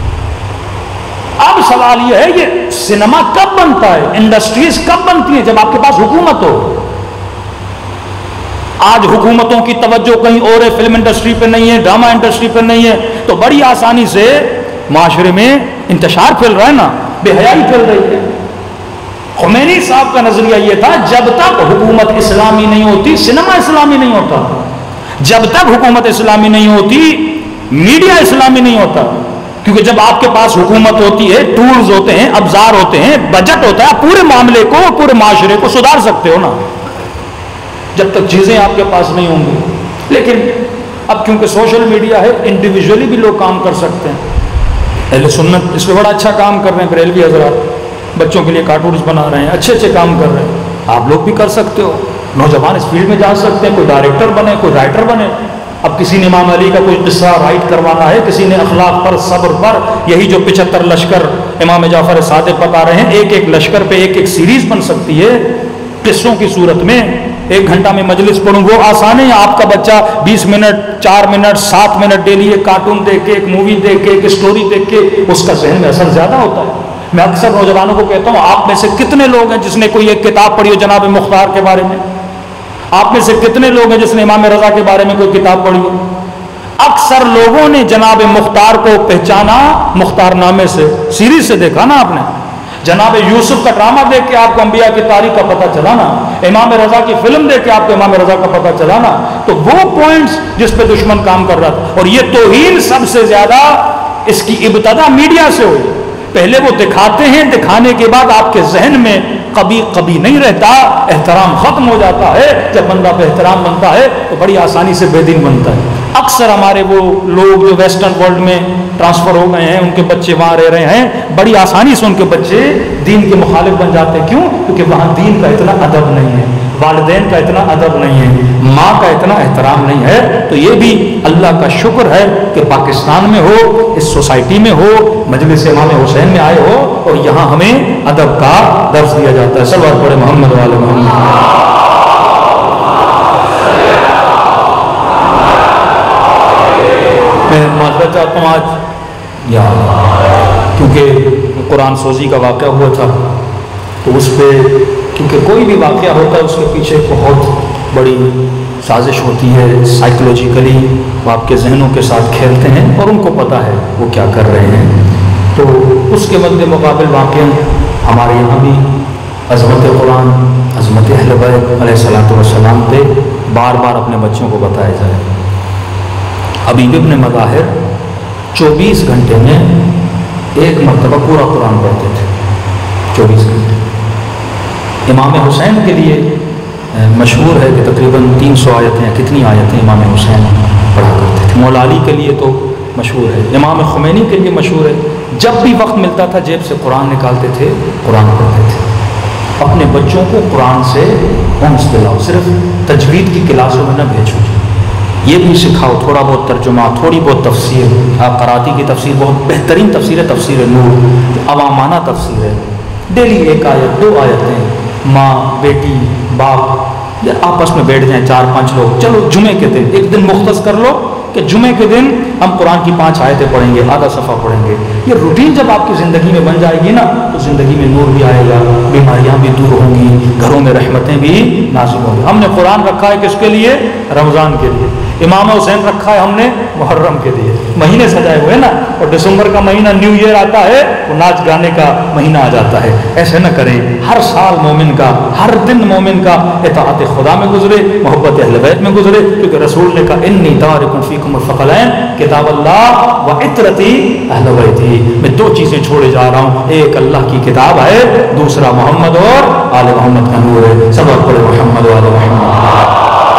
اب سوال یہ ہے، یہ سنیما کب بنتا ہے؟ انڈسٹریز کب بنتی ہیں؟ جب آپ کے پاس حکومت ہو. آج حکومتوں کی توجہ کہیں اور ہے، فلم انڈسٹری پہ نہیں ہے، ڈرامہ انڈسٹری پہ نہیں ہے، تو بڑی آسانی سے معاشرے میں انتشار پھیل رہا ہے نا، بے حیائی پھیل رہی ہے. خمینی صاحب کا نظریہ یہ تھا، جب تک حکومت اسلامی نہیں ہوتی سنیما اسلامی نہیں ہوتا. جب تک حکومت اسلامی نہیں ہوتی میڈیا اسلامی نہیں ہوتا. کیونکہ جب آپ کے پاس حکومت ہوتی ہے، ٹولز ہوتے ہیں، ابزار ہوتے ہیں، بجٹ ہوتا ہے، آپ پورے معاملے کو، پورے معاشرے کو سدھار سکتے ہو نا. جب تک چیزیں آپ کے پاس نہیں ہوں گی. لیکن اب کیونکہ سوشل میڈیا ہے، انڈیویجولی بھی لوگ کام کر سکتے ہیں. اہل سنت اس پہ بڑا اچھا کام کر رہے ہیں. بریلوی حضرات بچوں کے لیے کارٹونز بنا رہے ہیں، اچھے اچھے کام کر رہے ہیں. آپ لوگ بھی کر سکتے ہو. نوجوان اس فیلڈ میں جا سکتے ہیں، کوئی ڈائریکٹر بنے، کوئی رائٹر بنے. اب کسی نے امام علی کا کوئی قصہ رائٹ کروانا ہے، کسی نے اخلاق پر، صبر پر. یہی جو 75 لشکر امام جعفر صادق بتا رہے ہیں، ایک ایک لشکر پہ ایک ایک سیریز بن سکتی ہے قصوں کی صورت میں. 1 گھنٹہ میں مجلس پڑھوں، وہ آسان ہے. آپ کا بچہ 20 منٹ، 4 منٹ، 7 منٹ ڈیلی ایک کارٹون دیکھ کے، ایک مووی دیکھ کے، ایک اسٹوری دیکھ کے، اس کا ذہن میں اثر زیادہ ہوتا ہے. میں اکثر نوجوانوں کو کہتا ہوں، آپ میں سے کتنے لوگ ہیں جس نے کوئی ایک کتاب پڑھی ہو جناب مختار کے بارے میں؟ آپ میں سے کتنے لوگ ہیں جس نے امام رضا کے بارے میں کوئی کتاب پڑھی ہو؟ اکثر لوگوں نے جناب مختار کو پہچانا مختار نامے سے، سیریز سے دیکھا نا آپ نے. جناب یوسف کا ڈرامہ دیکھ کے آپ کو انبیاء کی تاریخ کا پتہ چلا نا. امام رضا کی فلم دیکھ کے آپ کو امام رضا کا پتہ چلا نا. تو وہ پوائنٹس جس پہ دشمن کام کر رہا تھا. اور یہ توہین سب سے زیادہ اس کی ابتدا میڈیا سے ہوئی. پہلے وہ دکھاتے ہیں، دکھانے کے بعد آپ کے ذہن میں کبھی نہیں رہتا، احترام ختم ہو جاتا ہے. جب بندہ پہ احترام بنتا ہے تو بڑی آسانی سے بے دین بنتا ہے. اکثر ہمارے وہ لوگ جو ویسٹرن ورلڈ میں ٹرانسفر ہو گئے ہیں، ان کے بچے وہاں رہ رہے ہیں، بڑی آسانی سے ان کے بچے دین کے مخالف بن جاتے ہیں. کیوں؟ کیونکہ وہاں دین کا اتنا ادب نہیں ہے، والدین کا اتنا ادب نہیں ہے، ماں کا اتنا احترام نہیں ہے. تو یہ بھی اللہ کا شکر ہے کہ پاکستان میں ہو، اس سوسائٹی میں ہو، مجلس امام حسین میں آئے ہو اور یہاں ہمیں ادب کا درس دیا جاتا ہے. صلوات پڑھے محمد والے محمد. میں معذرت چاہتا ہوں آج یا کیونکہ قرآن سوزی کا واقعہ ہوا تھا، تو اس پہ کیونکہ کوئی بھی واقعہ ہوتا ہے اس کے پیچھے بہت بڑی سازش ہوتی ہے. سائیکولوجیکلی وہ آپ کے ذہنوں کے ساتھ کھیلتے ہیں اور ان کو پتہ ہے وہ کیا کر رہے ہیں. تو اس کے مد مقابل واقع ہمارے یہاں بھی عظمت قرآن، عظمت اہل بیت علیہ الصلوۃ والسلام پہ بار بار اپنے بچوں کو بتایا جائے. حبیب ابن مظاہر 24 گھنٹے میں ایک مرتبہ پورا قرآن پڑھتے تھے. 24 گھنٹے. امام حسین کے لیے مشہور ہے کہ تقریباً 300 آیتیں، کتنی آیتیں امام حسین پڑھا کرتے تھے. مولا علی کے لیے تو مشہور ہے، امام خمینی کے لیے مشہور ہے. جب بھی وقت ملتا تھا جیب سے قرآن نکالتے تھے، قرآن پڑھتے تھے. اپنے بچوں کو قرآن سے انس دلاؤ، صرف تجوید کی کلاسوں میں نہ بھیجو، یہ بھی سکھاؤ. تھوڑا بہت ترجمہ، تھوڑی بہت تفسیر. آپ قراتی کی تفسیر بہت بہترین تفسیر ہے، تفسیر نور، عوامانہ تفسیر ہے. ڈیلی ایک آیت، 2 آیتیں، ماں بیٹی باپ آپس میں بیٹھ جائیں 4-5 لوگ. چلو جمعے کے دن ایک دن مختص کر لو کہ جمعے کے دن ہم قرآن کی 5 آیتیں پڑھیں گے، آدھا صفحہ پڑھیں گے. یہ روٹین جب آپ کی زندگی میں بن جائے گی نا تو زندگی میں نور بھی آئے گا، بیماریاں بھی دور ہوں گی، گھروں میں رحمتیں بھی نازل ہوں گی. ہم نے قرآن رکھا ہے کس کے لیے؟ رمضان کے لیے. امام حسین رکھا ہے ہم نے محرم کے لیے. مہینے سجائے ہوئے نا. اور دسمبر کا مہینہ نیو ایئر آتا ہے، وہ ناچ گانے کا مہینہ آ جاتا ہے. ایسے نہ کریں. ہر سال مومن کا، ہر دن مومن کا اطاعت خدا میں گزرے، محبت اہل بیت میں گزرے. کیونکہ رسول نے کہا انی تارک فیکم الثقلین کتاب اللہ و عطرتی اہل بیتی. میں 2 چیزیں چھوڑے جا رہا ہوں، ایک اللہ کی کتاب ہے، دوسرا محمد اور آل محمد کا نور ہے. سب پڑھے محمد و آل محمد.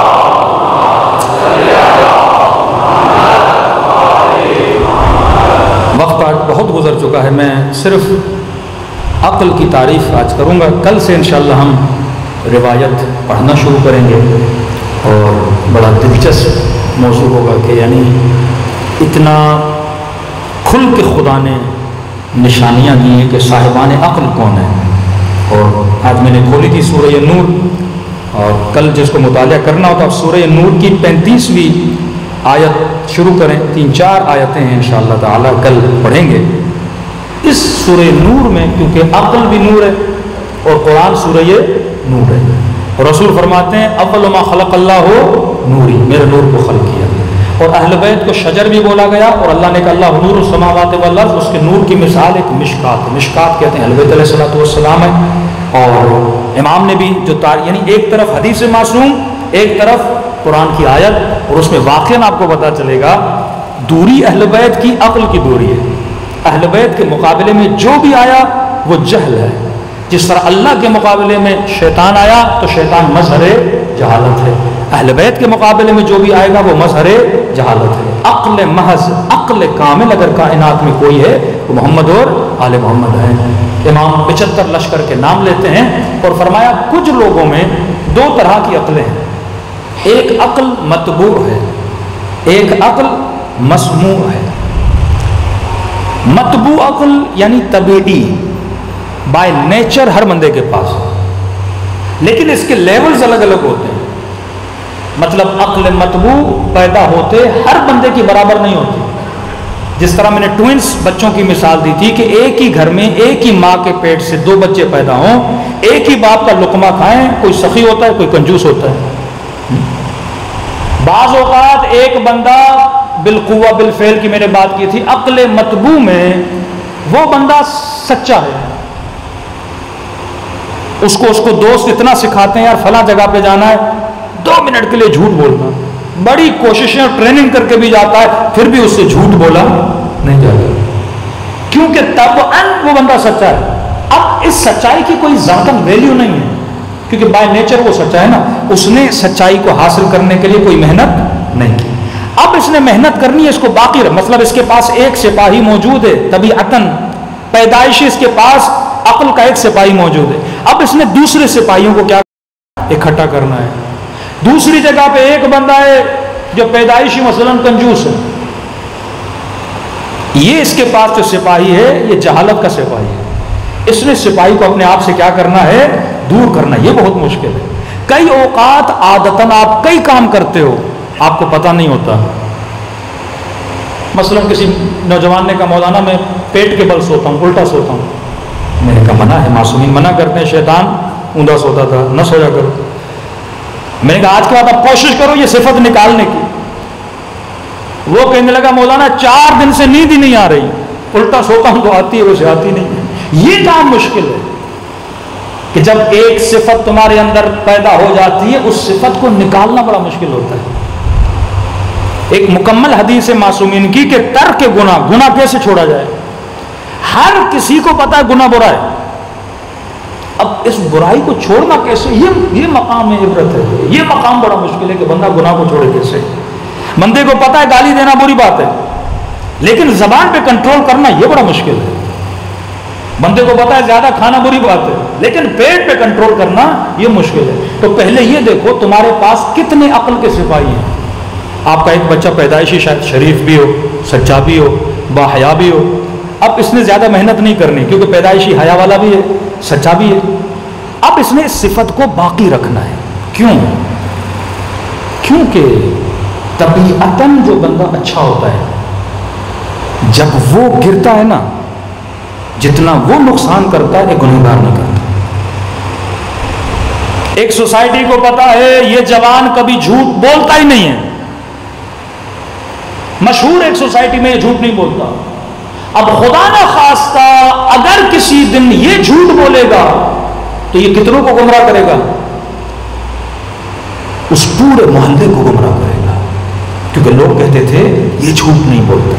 وقت آج بہت گزر چکا ہے. میں صرف عقل کی تعریف آج کروں گا. کل سے انشاءاللہ ہم روایت پڑھنا شروع کریں گے اور بڑا دلچسپ موضوع ہوگا کہ یعنی اتنا کھل کے خدا نے نشانیاں دی ہیں کہ صاحبان عقل کون ہیں. اور آج میں نے کھولی تھی سورہ نور، اور کل جس کو مطالعہ کرنا ہوتا سورہ نور کی 35ویں آیت شروع کریں. 3-4 آیتیں ہیں انشاءاللہ تعالی کل پڑھیں گے. اس سورہ نور میں کیونکہ عقل بھی نور ہے اور قرآن سورہ نور ہے، اور رسول فرماتے ہیں اول ما خلق اللہ نوری، میرے نور کو خلق کیا. اور اہل بیت کو شجر بھی بولا گیا، اور اللہ نے کہا اللہ نور السماوات والارض. اس کے نور کی مثال ایک مشکات، مشکات کہتے ہیں اہل بیت علیہ الصلوۃ والسلام ہے. اور امام نے بھی جو یعنی ایک طرف حدیث معصوم، ایک طرف قرآن کی آیت، اور اس میں واقعاً آپ کو پتہ چلے گا دوری اہل بیت کی عقل کی دوری ہے. اہل بیت کے مقابلے میں جو بھی آیا وہ جہل ہے. جس طرح اللہ کے مقابلے میں شیطان آیا تو شیطان مظہر جہالت ہے، اہل بیت کے مقابلے میں جو بھی آئے گا وہ مظہر جہالت ہے. عقل محض، عقل کامل اگر کائنات میں کوئی ہے وہ محمد اور آل محمد ہیں. امام 75 لشکر کے نام لیتے ہیں اور فرمایا کچھ لوگوں میں 2 طرح کی عقلیں ہیں. ایک عقل متبوع ہے، ایک عقل مسموع ہے. متبوع عقل یعنی طبیعی، بائی نیچر ہر بندے کے پاس، لیکن اس کے لیولز الگ الگ ہوتے ہیں. مطلب عقل متبوع پیدا ہوتے ہر بندے کی برابر نہیں ہوتی. جس طرح میں نے ٹوئنس بچوں کی مثال دی تھی کہ ایک ہی گھر میں ایک ہی ماں کے پیٹ سے 2 بچے پیدا ہوں، ایک ہی باپ کا لقمہ کھائیں، کوئی سخی ہوتا ہے کوئی کنجوس ہوتا ہے. بعض اوقات ایک بندہ بالقوہ بالفعل کی میں نے بات کی تھی، عقل متبوع میں وہ بندہ سچا ہے، اس کو دوست اتنا سکھاتے ہیں یار فلاں جگہ پہ جانا ہے، 2 منٹ کے لیے جھوٹ بولنا، بڑی کوششیں اور ٹریننگ کر کے بھی جاتا ہے، پھر بھی اس سے جھوٹ بولا نہیں جاتا، کیونکہ طبعاً وہ بندہ سچا ہے. اب اس سچائی کی کوئی ذاتاً ویلیو نہیں ہے، کیونکہ بائی نیچر وہ سچا ہے نا، اس نے سچائی کو حاصل کرنے کے لیے کوئی محنت نہیں کی. اب اس نے محنت کرنی ہے اس کو باقی مطلب اس کے پاس ایک سپاہی موجود ہے طبیعتاً پیدائشی اس کے پاس عقل کا ایک سپاہی موجود ہے. اب اس نے دوسرے سپاہیوں کو کیا اکٹھا کرنا ہے. دوسری جگہ پہ ایک بندہ ہے جو پیدائشی مثلاً کنجوس ہے, یہ اس کے پاس جو سپاہی ہے یہ جہالت کا سپاہی ہے. اس نے سپاہی کو اپنے آپ سے کیا کرنا ہے, دور کرنا. یہ بہت مشکل ہے. کئی اوقات عادتاً آپ کئی کام کرتے ہو آپ کو پتہ نہیں ہوتا. مثلا کسی نوجوان نے کہا مولانا میں پیٹ کے بل سوتا ہوں, الٹا سوتا ہوں. میں نے کہا منع ہے, معصومین منع کرتے ہیں, شیطان اوندا سوتا تھا, نہ سویا کرو. میں نے کہا آج کے بعد آپ کوشش کرو یہ صفت نکالنے کی. وہ کہنے لگا مولانا 4 دن سے نیند ہی نہیں آ رہی, الٹا سوتا ہوں تو آتی ہے, اسے آتی نہیں ہے. یہ کام مشکل ہے کہ جب ایک صفت تمہارے اندر پیدا ہو جاتی ہے اس صفت کو نکالنا بڑا مشکل ہوتا ہے. ایک مکمل حدیث ہے معصومین کی کہ ترک گناہ کیسے چھوڑا جائے. ہر کسی کو پتا ہے گناہ برا ہے, اب اس برائی کو چھوڑنا کیسے, یہ مقام عبرت ہے. یہ مقام بڑا مشکل ہے کہ بندہ گناہ کو چھوڑے کیسے. بندے کو پتا ہے گالی دینا بری بات ہے, لیکن زبان پہ کنٹرول کرنا یہ بڑا مشکل ہے. بندے کو پتا ہے زیادہ کھانا بری بات ہے, لیکن پیٹ پہ کنٹرول کرنا یہ مشکل ہے. تو پہلے یہ دیکھو تمہارے پاس کتنے عقل کے سپاہی ہیں. آپ کا ایک بچہ پیدائشی شاید شریف بھی ہو, سچا بھی ہو, باحیا بھی ہو. اب اس نے زیادہ محنت نہیں کرنی کیونکہ پیدائشی حیا والا بھی ہے, سچا بھی ہے. اب اس نے اس صفت کو باقی رکھنا ہے. کیوں؟ کیونکہ طبیعتاً جو بندہ اچھا ہوتا ہے جب وہ گرتا ہے نا, جتنا وہ نقصان کرتا ہے ایک گنہگار نہیں کرتا. ایک سوسائٹی کو پتا ہے یہ جوان کبھی جھوٹ بولتا ہی نہیں ہے, مشہور ایک سوسائٹی میں یہ جھوٹ نہیں بولتا. اب خدا نہ خواستہ اگر کسی دن یہ جھوٹ بولے گا تو یہ کتنوں کو گمراہ کرے گا, اس پورے محلے کو گمراہ کرے گا. کیونکہ لوگ کہتے تھے یہ جھوٹ نہیں بولتا.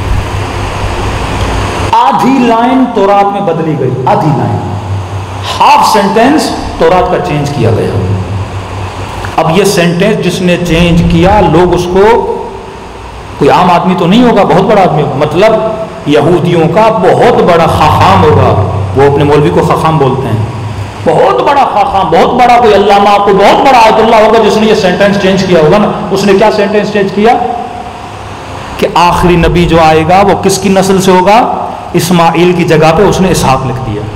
آدھی لائن تورات میں بدلی گئی, آدھی لائن, ہاف سینٹینس تورات کا چینج کیا گیا. اب یہ سینٹینس جس نے چینج کیا لوگ اس کو, کوئی عام آدمی تو نہیں ہوگا, بہت بڑا آدمی ہوگا, مطلب یہودیوں کا بہت بڑا خاخام ہوگا. وہ اپنے مولوی کو خاخام بولتے ہیں, بہت بڑا خاخام, بہت بڑا کوئی علامہ, کوئی بہت بڑا آیت اللہ ہوگا جس نے یہ سینٹینس چینج کیا ہوگا نا. اس نے کیا سینٹینس چینج کیا کہ آخری نبی جو آئے گا وہ کس کی نسل سے ہوگا, اسماعیل کی جگہ پہ اس نے اسحاق لکھ دیا.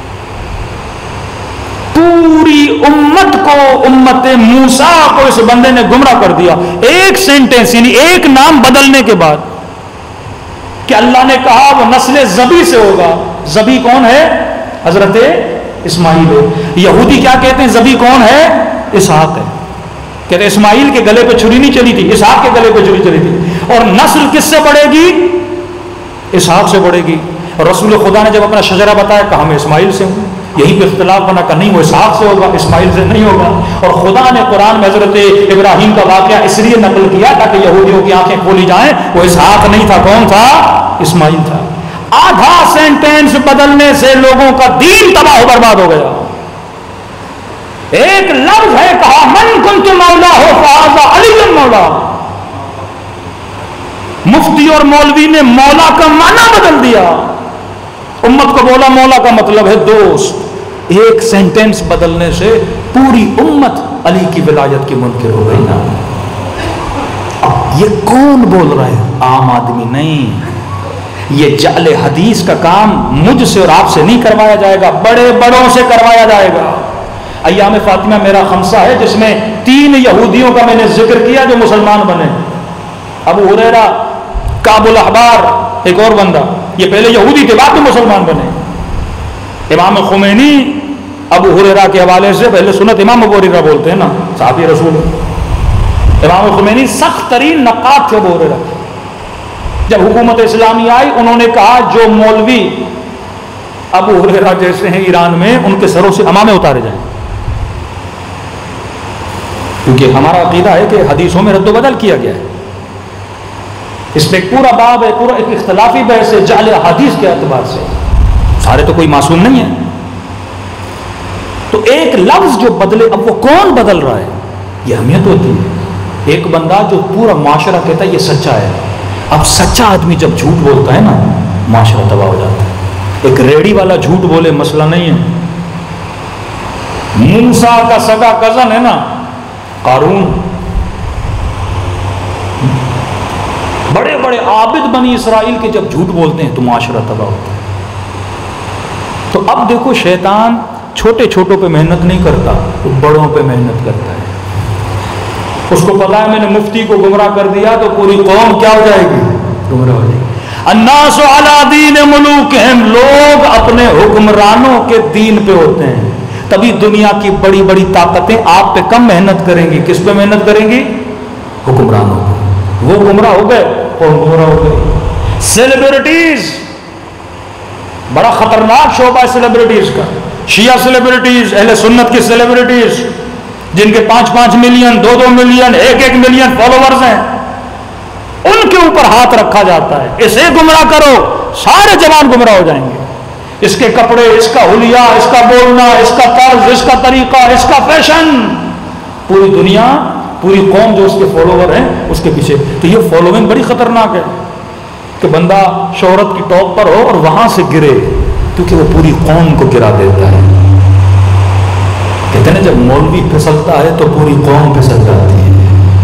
پوری امت کو, امت موسیٰ کو اس بندے نے گمراہ کر دیا. ایک سینٹینس یعنی ایک نام بدلنے کے بعد کہ اللہ نے کہا وہ نسل زبی سے ہوگا. زبی کون ہے؟ حضرت اسماعیل ہے. یہودی کیا کہتے ہیں زبی کون ہے؟ اسحاق ہے. کہتے ہیں اسماعیل کے گلے پہ چھری نہیں چلی تھی, اسحاق کے گلے پہ چھری چلی تھی. اور نسل کس سے بڑھے گی؟ اسحاق سے بڑھے گی. اور رسول خدا نے جب اپنا شجرہ بتایا کہا میں اسماعیل سے ہوں. یہی پہ اختلاف بنا کہ نہیں وہ اسحاق سے ہوگا, اسماعیل سے نہیں ہوگا. اور خدا نے قرآن میں حضرت ابراہیم کا واقعہ اس لیے نقل کیا تاکہ یہودیوں کی آنکھیں کھولی جائیں, وہ اسحاق نہیں تھا, کون تھا؟ اسماعیل تھا. آدھا سینٹینس بدلنے سے لوگوں کا دین تباہ و برباد ہو گیا. ایک لفظ ہے کہا من کنت مولا ہو فہذا علی مولا. مفتی اور مولوی نے مولا کا معنی بدل دیا. امت کو بولا مولا کا مطلب ہے دوست. ایک سینٹینس بدلنے سے پوری امت علی کی ولایت کی منکر ہو گئی نا. یہ کون بول رہا ہے؟ عام آدمی نہیں. یہ جعل حدیث کا کام مجھ سے اور آپ سے نہیں کروایا جائے گا, بڑے بڑوں سے کروایا جائے گا. ایام فاطمہ میرا خمسہ ہے جس میں 3 یہودیوں کا میں نے ذکر کیا جو مسلمان بنے. ابو ہریرہ, کعب الاحبار, ایک اور بندہ, یہ پہلے یہودی تھے بعد میں مسلمان بنے. امام خمینی ابو ہریرہ کے حوالے سے پہلے سنت امام ابو ہریرہ بولتے ہیں نا, صحابی رسول. امام خمینی سخت ترین نقاد تھے ابو ہریرہ. جب حکومت اسلامی آئی انہوں نے کہا جو مولوی ابو ہریرہ جیسے ہیں ایران میں ان کے سروں سے امامے اتارے جائیں, کیونکہ ہمارا عقیدہ ہے کہ حدیثوں میں رد و بدل کیا گیا ہے. اس پہ ایک پورا باب ہے, پورا ایک اختلافی بحث ہے جعل حدیث کے اعتبار سے. سارے تو کوئی معصوم نہیں ہے. تو ایک لفظ جو بدلے, اب وہ کون بدل رہا ہے, یہ اہمیت ہوتی ہے. ایک بندہ جو پورا معاشرہ کہتا ہے یہ سچا ہے، اب سچا آدمی جب جھوٹ بولتا ہے نا معاشرہ تباہ ہو جاتا ہے۔ ایک ریڑھی والا جھوٹ بولے مسئلہ نہیں ہے۔ موسیٰ کا سگا کزن ہے نا قارون، بڑے بڑے عابد بنی اسرائیل کے جب جھوٹ بولتے ہیں تو معاشرہ تباہ ہوتا ہے۔ تو اب دیکھو شیطان چھوٹے چھوٹوں پہ محنت نہیں کرتا، وہ بڑوں پہ محنت کرتا ہے۔ اس کو پتا ہے میں نے مفتی کو گمراہ کر دیا تو پوری قوم کیا ہو جائے گی؟ گمراہ ہو جائے گی۔ الناس علی دین ملوکہم، لوگ اپنے حکمرانوں کے دین پہ ہوتے ہیں، تبھی دنیا کی بڑی بڑی طاقتیں آپ پہ کم محنت کریں گی۔ کس پہ محنت کریں گی؟ حکمرانوں پہ۔ وہ گمراہ ہو گئے، قوم گمراہ ہو گئی۔ سیلیبریٹیز، بڑا خطرناک شعبہ ہے سیلیبریٹیز کا۔ شیعہ سیلیبریٹیز، اہل سنت کی سیلیبریٹیز جن کے 5-5 ملین، 2-2 ملین، 1-1 ملین فالوورز ہیں، ان کے اوپر ہاتھ رکھا جاتا ہے، اسے گمراہ کرو، سارے جوان گمراہ ہو جائیں گے۔ اس کے کپڑے، اس کا حلیہ، اس کا بولنا، اس کا طرز، اس کا طریقہ، اس کا فیشن، پوری دنیا، پوری قوم جو اس کے فالوور ہیں اس کے پیچھے۔ تو یہ فالوئنگ بڑی خطرناک ہے کہ بندہ شہرت کی ٹاپ پر ہو اور وہاں سے گرے، کیونکہ وہ پوری قوم کو گرا دیتا ہے۔ کہتے ہیں جب مولوی پھسلتا ہے تو پوری قوم پھسل جاتی ہے۔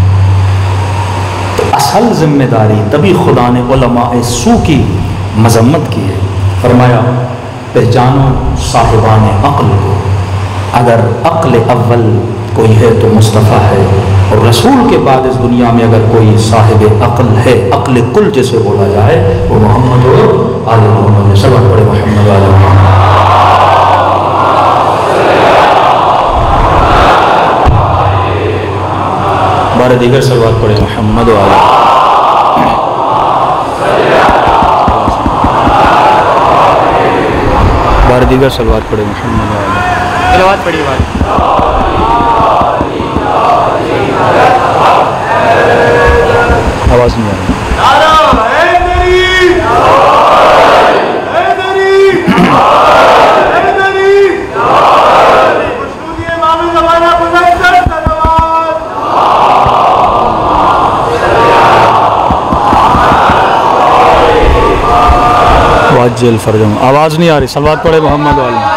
تو اصل ذمہ داری، تبھی خدا نے علماء سو کی مذمت کی ہے، فرمایا پہچانو صاحبان عقل کو، اگر عقل اول کوئی ہے تو مصطفیٰ ہے، اور رسول کے بعد اس دنیا میں اگر کوئی صاحب عقل ہے، عقل کل جسے بولا جائے، وہ محمد اور آل محمد۔ سب پڑھے محمد آل محمد۔ بارے دیگر سلوات پڑھے محمد و آل بارے دیگر سلوات پڑھے محمد و آل سلوات پڑھی بات۔ آواز نہیں آ رہی۔ واجل فرجم، آواز نہیں آ رہی، صلوات پڑھے محمد و آل محمد۔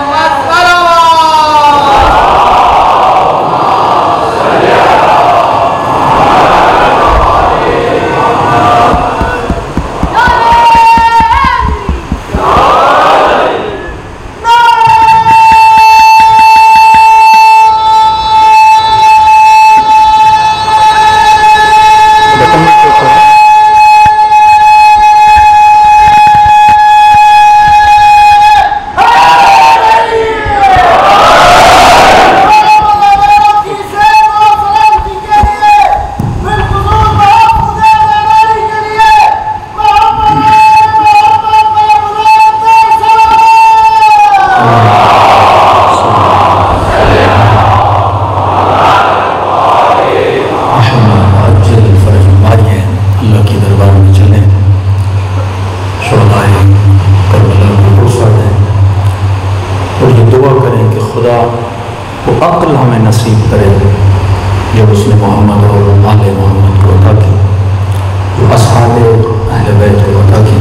عقل ہمیں نصیب کرے جو اس نے محمد اور آل محمد کو عطا کی، جو اصحاب اہل بیت کو عطا کی۔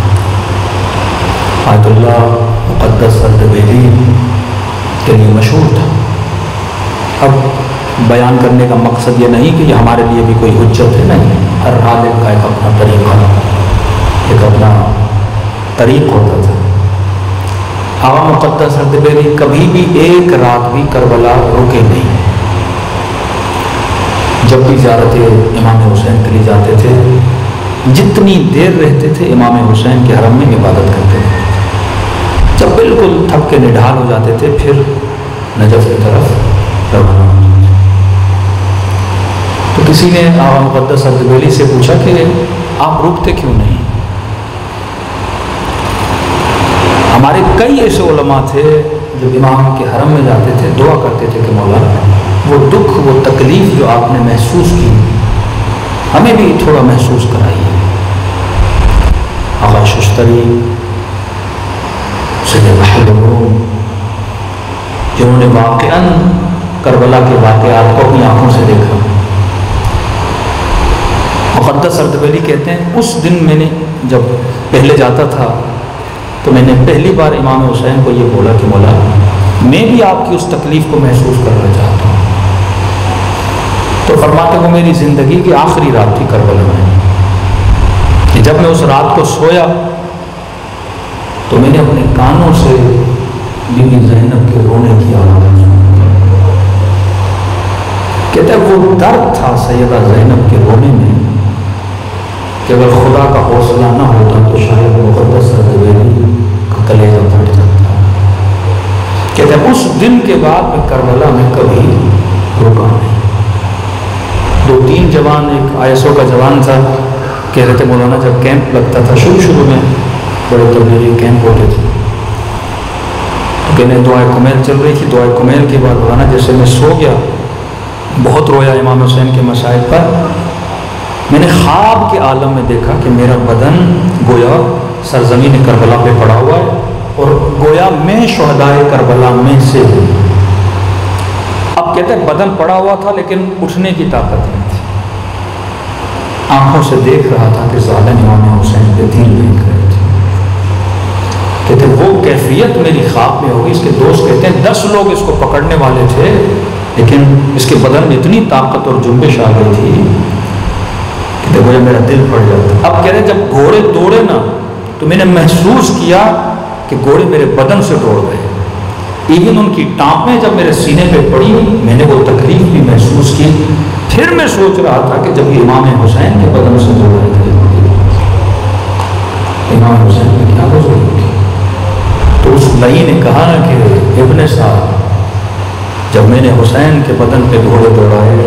آیت اللہ مقدس اردبیلی کے لیے مشہور تھا۔ اب بیان کرنے کا مقصد یہ نہیں کہ یہ ہمارے لیے بھی کوئی حجت ہے، نہیں، ہر عالم کا ایک اپنا طریقہ، ایک اپنا طریق ہوتا تھا۔ آقا مقدس اردبیلی کبھی بھی ایک رات بھی کربلا رکے نہیں۔ جب بھی زیارت امام حسین کے لیے جاتے تھے، جتنی دیر رہتے تھے امام حسین کے حرم میں عبادت کرتے تھے۔ جب بالکل تھک کے نڈھال ہو جاتے تھے پھر نجف کی طرف روانہ ہوتے تھے۔ تو کسی نے آقا مقدس اردبیلی سے پوچھا کہ آپ رکتے کیوں نہیں؟ ہمارے کئی ایسے علماء تھے جب امام کے حرم میں جاتے تھے دعا کرتے تھے کہ مولا وہ دکھ، وہ تکلیف جو آپ نے محسوس کی ہمیں بھی تھوڑا محسوس کرائیے۔ آقا ششتری، سید الحلوم، جنہوں نے واقعاً کربلا کے واقعات کو اپنی آنکھوں سے دیکھا، مقدس اردبیلی کہتے ہیں اس دن میں نے جب پہلے جاتا تھا تو میں نے پہلی بار امام حسین کو یہ بولا کہ مولا میں بھی آپ کی اس تکلیف کو محسوس کرنا چاہتا ہوں. تو فرماتے وہ میری زندگی کی آخری رات تھی کربلا میں کہ جب میں اس رات کو سویا تو میں نے اپنے کانوں سے بی بی زینب کے رونے کی آواز سنی. کہتے ہیں وہ درد تھا سیدہ زینب کے رونے میں کہ اگر خدا کا حوصلہ نہ ہوتا تو شاید مقدس اردبیلی کا کلیجہ پھٹ جاتا. کہتے ہیں اس دن کے بعد میں کربلا میں کبھی رکا نہیں. 2-3 جوان، ایک ISO کا جوان تھا، کہہ رہے تھے مولانا جب کیمپ لگتا تھا شروع میں بڑے تبلیغی کیمپ ہوتے تھے تو کہنے دعائے کمیل چل رہی تھی. دعائے کمیل کے بعد مولانا جیسے میں سو گیا، بہت رویا امام حسین کے مسائل پر. میں نے خواب کے عالم میں دیکھا کہ میرا بدن گویا سرزمین کربلا پہ پڑا ہوا ہے اور گویا میں شہدائے کربلا میں سے ہوں. اب کہتے ہیں بدن پڑا ہوا تھا لیکن اٹھنے کی طاقت نہیں تھی. آنکھوں سے دیکھ رہا تھا کہ ظالم امام حسین پہ تیر پھینک رہے تھے. کہتے ہیں وہ کیفیت میری خواب میں ہوگی. اس کے دوست کہتے ہیں 10 لوگ اس کو پکڑنے والے تھے لیکن اس کے بدن میں اتنی طاقت اور جنبش آ گئی تھی کہ دیکھو میرا دل پڑ جاتا. اب کہہ رہے جب گھوڑے دوڑے نا تو میں نے محسوس کیا کہ گھوڑے میرے بدن سے دوڑ گئے. ایون ان کی ٹانپیں جب میرے سینے پہ پڑی میں نے وہ تکلیف بھی محسوس کی. پھر میں سوچ رہا تھا کہ جب یہ امام حسین کے بدن سے دوڑ رہے تھے امام حسین میں کیا گزر ہوگی. تو اس لئی نے کہا نا کہ ابن صاحب جب میں نے حسین کے بدن پہ گھوڑے دوڑائے،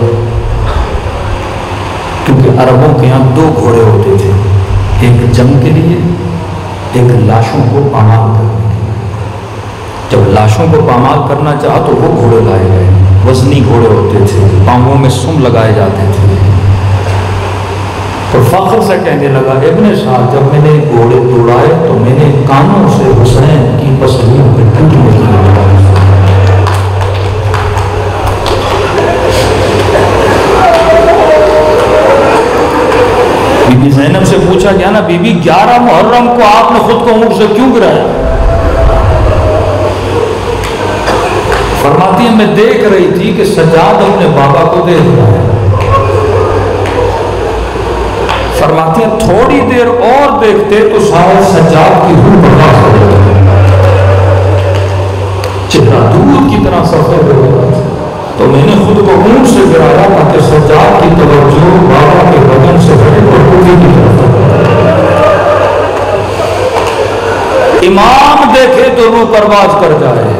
کیونکہ عربوں کے یہاں 2 گھوڑے ہوتے تھے، ایک جنگ کے لیے، ایک لاشوں کو پامال کرنے کے لیے. جب لاشوں کو پامال کرنا چاہا تو وہ گھوڑے لائے گئے، وزنی گھوڑے ہوتے تھے، پاؤں میں سم لگائے جاتے تھے. تو فخر سے کہنے لگا ابن صاحب جب میں نے گھوڑے دوڑائے تو میں نے کانوں سے حسین کی پسلیوں پہ ٹوٹنے کی آواز سنی. بی بی زینب سے پوچھا گیا نا بی بی 11 محرم کو آپ نے خود کو اونٹ سے کیوں گرایا؟ فرماتی ہے میں دیکھ رہی تھی کہ سجاد اپنے بابا کو دیکھ رہا ہے. فرماتی ہے تھوڑی دیر اور دیکھتے تو سارے سجاد کی روح برباد ہو گئی، چہرہ دودھ کی طرح سفید ہو گیا. تو میں نے خود کو اونٹ سے گرایا تاکہ سجاد کی توجہ بابا کے بدن سے بڑے بڑے کی طرف. امام دیکھے تو روح پرواز کر جائے.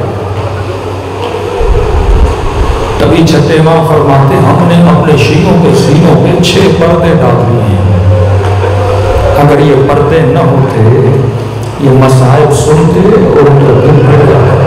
تبھی چھٹے امام فرماتے ہم نے اپنے شیعوں کے سینوں پہ 6 پردے ڈال دیے ہیں. اگر یہ پردے نہ ہوتے یہ مصائب سنتے اور ان کا دل بڑھ جاتا.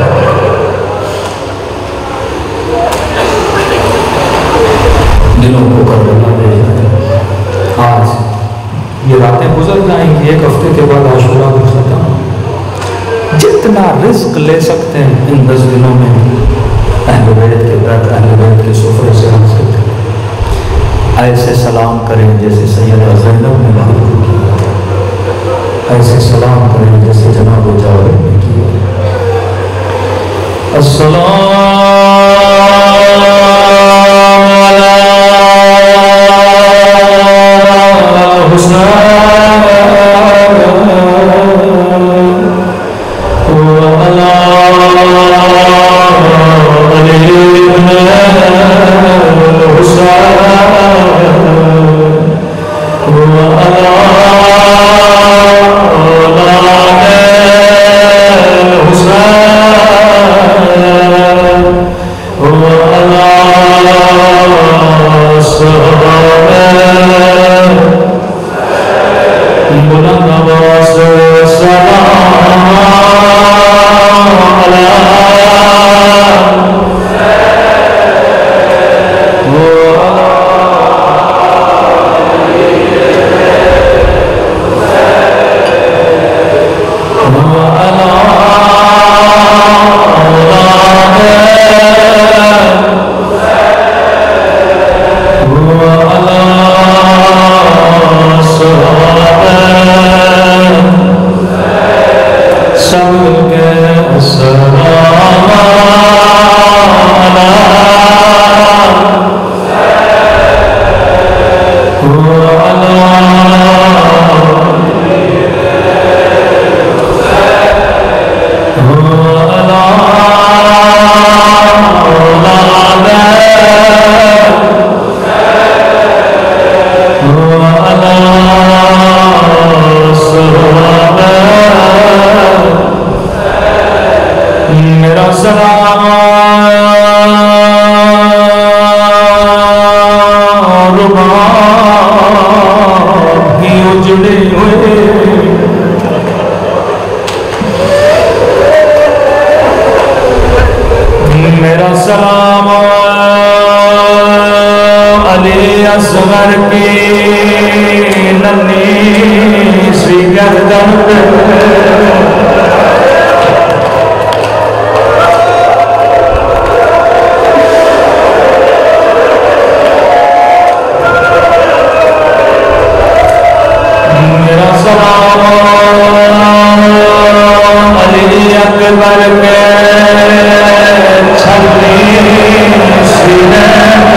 دلوں کو کربلا لے جائے. آج یہ راتیں گزر جائیں گی، 1 ہفتے کے بعد عاشورہ بھی ختم. جتنا رزق لے سکتے ہیں ان 10 دنوں میں اہل بیت کے درد، اہل بیت کے سفرے سے حاصل کریں. ایسے سلام کریں جیسے سیدہ زینب نے بھائی کو کیا، ایسے سلام کریں جیسے جناب جابر نے کیا. میرا سلام رباب کی اجڑے ہوئے میرا سلام علی اصغر کی ننھی سی گردن پہ میرا سلام علی اکبر کے چھلی سینے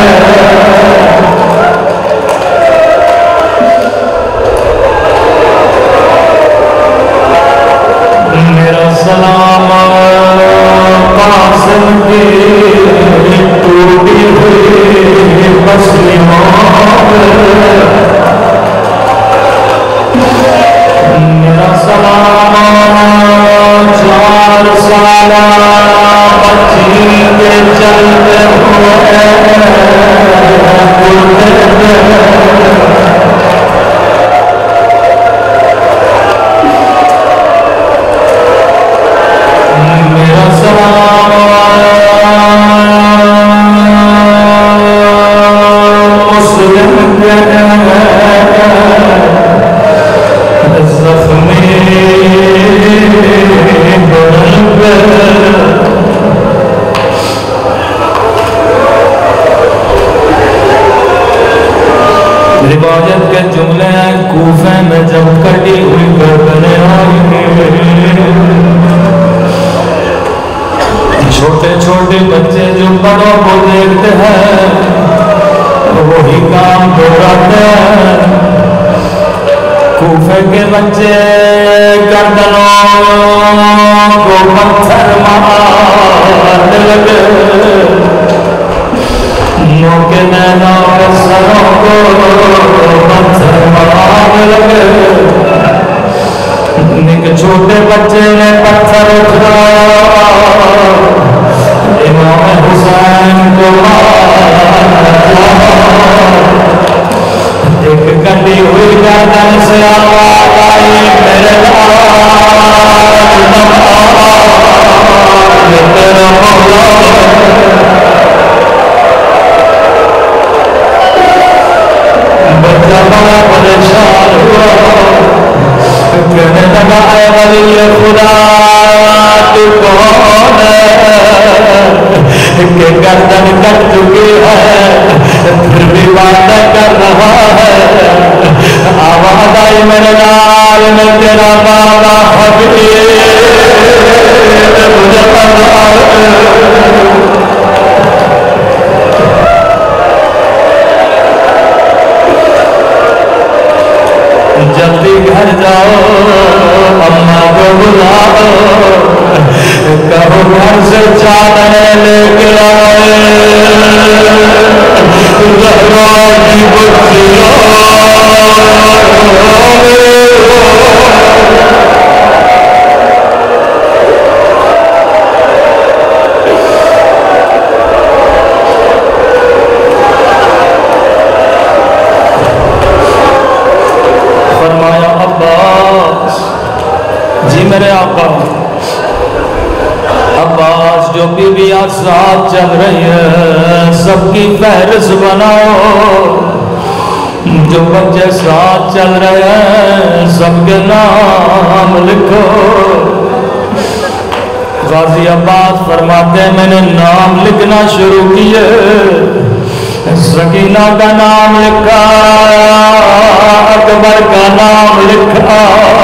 میرا سلام قاسم کی ٹوٹی ہوئی مسلموں میرا سلام 4 سالہ بچی کے چلتے ہوئے میرا سلام مسلم کے زخمی بدن پہ روایت کے جملے ہیں کوفے میں جب کٹی ہوئی گردنیں آئی چھوٹے چھوٹے بچے جو بڑوں کو دیکھتے ہیں وہی کام دہراتے ہیں کوفے کے بچے گردنوں کو پتھر مارنے لگے موقع نینا کے سروں کو پتھر مارنے لگے ایک چھوٹے بچے نے پتھر اٹھایا امام حسین کو ایک کٹی ہوئی گردن سے آواز آئی میرے تیرا مولا بچہ بڑا پریشان ہوا کہنے لگا اے ولی خدا تو کون ہے کہ گردن کٹ چکی ہے پھر بھی وعدہ کر رہا ہے آواز آئی میرے لال میں تیرا بابا حبیب مجھے پتا جلدی گھر جاؤ اماں کو بلاؤ کہو گھر سے چادر لے کے آئے زہرا کی بچیاں فرمایا عباس جی میرے آقا عباس جو بیویاں ساتھ چل رہی ہیں سب کی فہرست بناؤ جو بچے ساتھ چل رہے ہیں سب کے نام لکھو غازی عباس فرماتے ہیں میں نے نام لکھنا شروع کیے سکینہ کا نام لکھا اکبر کا نام لکھا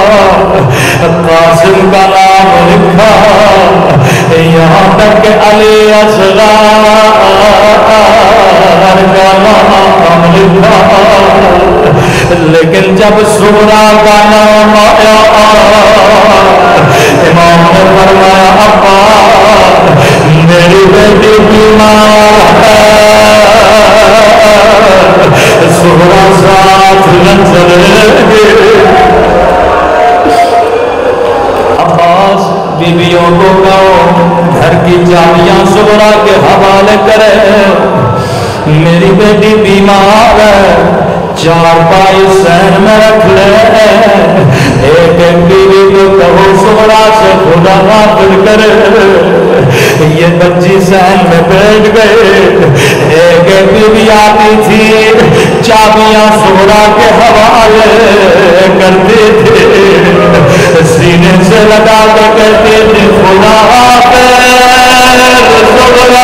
قاسم کا نام لکھا یہاں تک کہ علی اصغر کا نام لکھا لیکن جب سغرا کا نام آیا امام نے فرمایا ابا میری بیٹی بیمار ہے سغرا ساتھ نہ چلے گی عباس بیویوں کو کہو گھر کی چابیاں صغرا کے حوالے کرے. میری بیٹی بیمار ہے, چارپائی سین میں رکھ لے. ایک بیوی کو کہو صغرا سے خدا غافل کرے. یہ بچی سین میں بیٹھ گئے. ایک بیوی آتی تھی, چابیاں صغرا کے حوالے کرتی تھی, سینے سے لگا کے کہتی تھی خدا حافظ صغرا.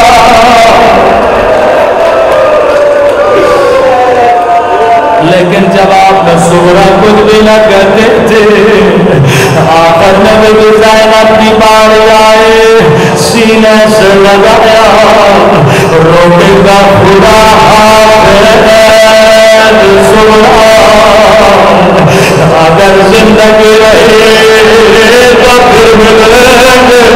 لیکن جب آپ نے صغرا کچھ بھی نہ کہتے تھے, آخر میں بھی زینب کی باری آئے, سینے سے لگایا, روٹے کا خدا حافظ صغرا. اگر زندگی رہی تو پھر ملیں گے.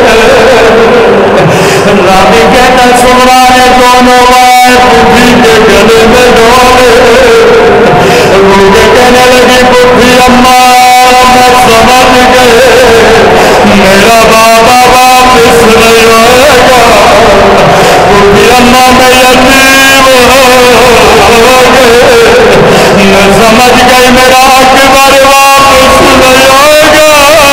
راوی کہتا صغرا نے دونوں بائیں پھوپھی کے گلے میں ڈالے. روکے کہنے لگی پھوپھی اماں میں سمجھ گئے, میرا بابا واپس نہیں آئے گا. پھوپھی اماں میں یتیم ہو گئے, میں سمجھ گئی میرا اکبر واپس نہیں آئے گا.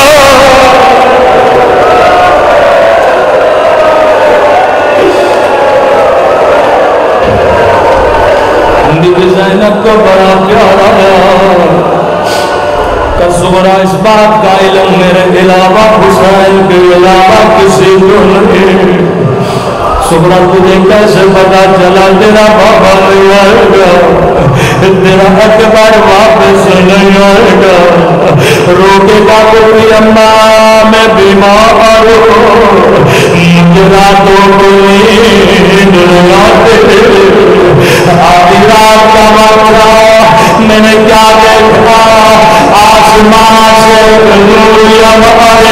بیوی زینب کو بڑا پیار آیا کہ صغرا اس بات کا علم میرے علاوہ حسین کے علاوہ کسی کو نہیں. صغرا تجھے کیسے پتا چلا تیرا بابا نہیں آئے گا, تیرا اکبر واپس نہیں آئے گا. روٹے کا کوئی اماں میں بیمار ہوں, مجھے راتوں کو نیند نہیں آتی. آدھی رات کا وقت تھا, میں نے کیا دیکھا, آسمان سے نوریاں آئے,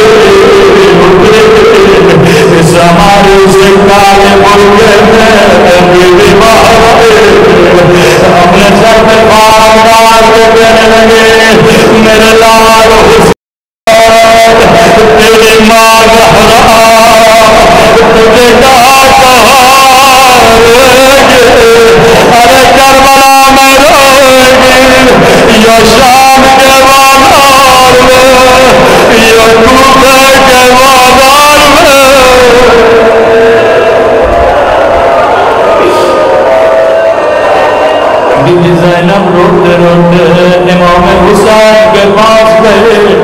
اس ہمارے سے کالے مرغے میں بیوی باہر آئے. اپنے سر پہ پاک ڈال کے کہنے لگے میرے لال حسین تیری ماں زہرا تجھے کہا ارے کربلا میں روئے گی یا شام کے بازار میں یا کوفے کے بازار میں. بی بی زینب روتے روتے امام حسین کے پاس گئے,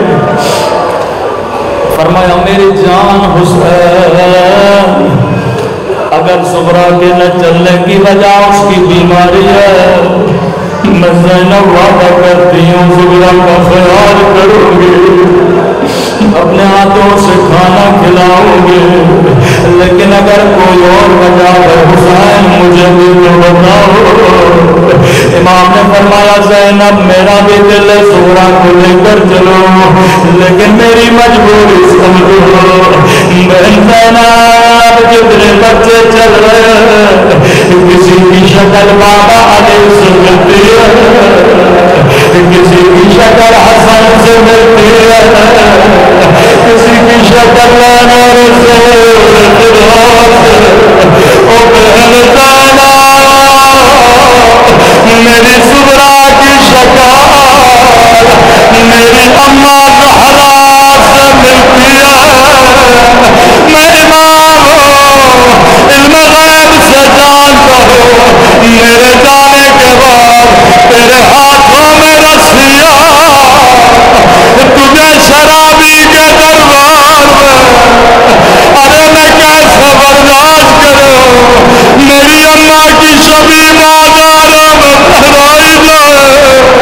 فرمایا میری جان حسین, اگر صغرا کے نہ چلنے کی وجہ اس کی بیماری ہے, میں زینب وعدہ کرتی ہوں صغرا کا خیال کروں گی, اپنے ہاتھوں سے کھانا کھلاؤں گی. لیکن اگر کوئی اور وجہ ہے حسین مجھے بھی تو بتاؤ. امام نے فرمایا زینب میرا بھی دل ہے صغرا کو لے کر چلو, لیکن میری مجبوری سمجھو. بہن زینب جتنے بچے چل رہے ہیں کسی کی شکل بابا علی سے ملتی ہے, کسی کی شکل حسن سے ملتی ہے, کسی کی شکل نور سے ملتی ہے. او بہن زینب میری صغرا کی شکل میری اماں زہرا سے ملتی ہے. میں امام ہوں, علم غیب سے جانتا ہوں, میرے جانے کے بعد تیرے ہاتھوں میں رسیاں تجھے شرابی کے دربار میں, ارے میں کیسے برداشت کروں, میری اماں کی شبی ماداروں میں پھرائی جائے.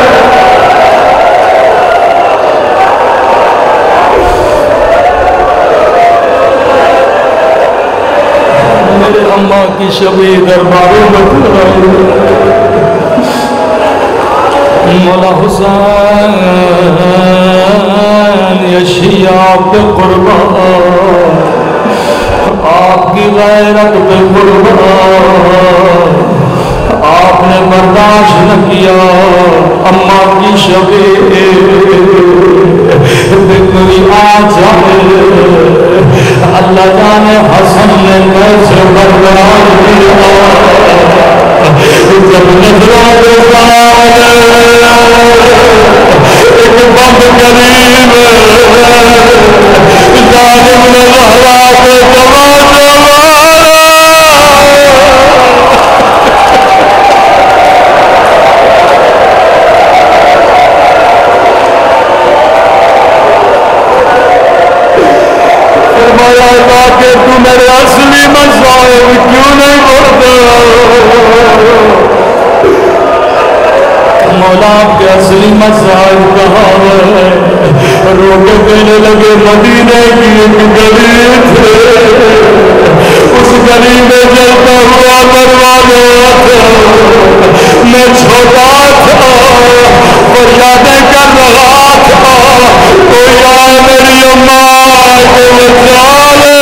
میرے اماں کی شبی درباروں میں پھرائی جائے. مولا حسین یہ شیعہ پہ قربان, آپ کی غیرت پہ قربان, آپ نے برداشت نہ کیا اماں کی شبی پہ کوئی آ جائے. اللہ اللہ جان حسن نے کیسے برقرار کیا جب نظروں کے سامنے ایک بم قریب ظالم نے زہرا کے تماشا مارا کہ تو میرے اصلی مذاہب کیوں نہیں بولتا مولا آپ کے اصلی مذاہب کہاں ہے روٹے کہنے لگے مدینے کی ایک گلی تھے اس گلی میں جلتا ہوا دروازہ تھا میں چھوٹا تھا فریادیں کر رہا تھا کوئی آئے میری اماں کے بچا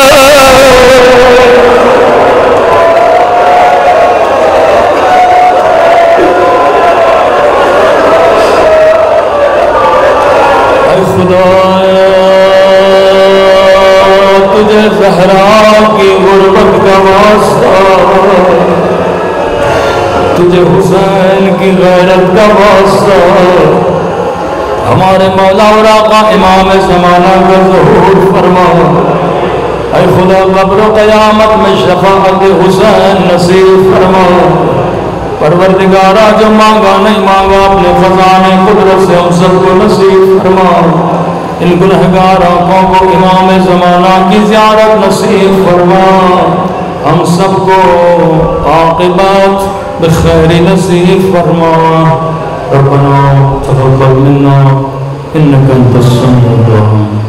تجھے زہرا کی غربت کا واسطہ تجھے حسین کی غیرت کا واسطہ ہمارے مولا اور آقا امام زمانہ کا ظہور فرما اے خدا قبر و قیامت میں شفاعت حسین نصیب فرما پروردگارہ جو مانگا نہیں مانگا اپنے خزانے قدرت سے ہم سب کو نصیب فرما ان گنہگار آنکھوں کو امام زمانہ کی زیارت نصیب فرما ہم سب کو عاقبت بخیر نصیب فرما ربنا تقبل منا انك انت السميع العليم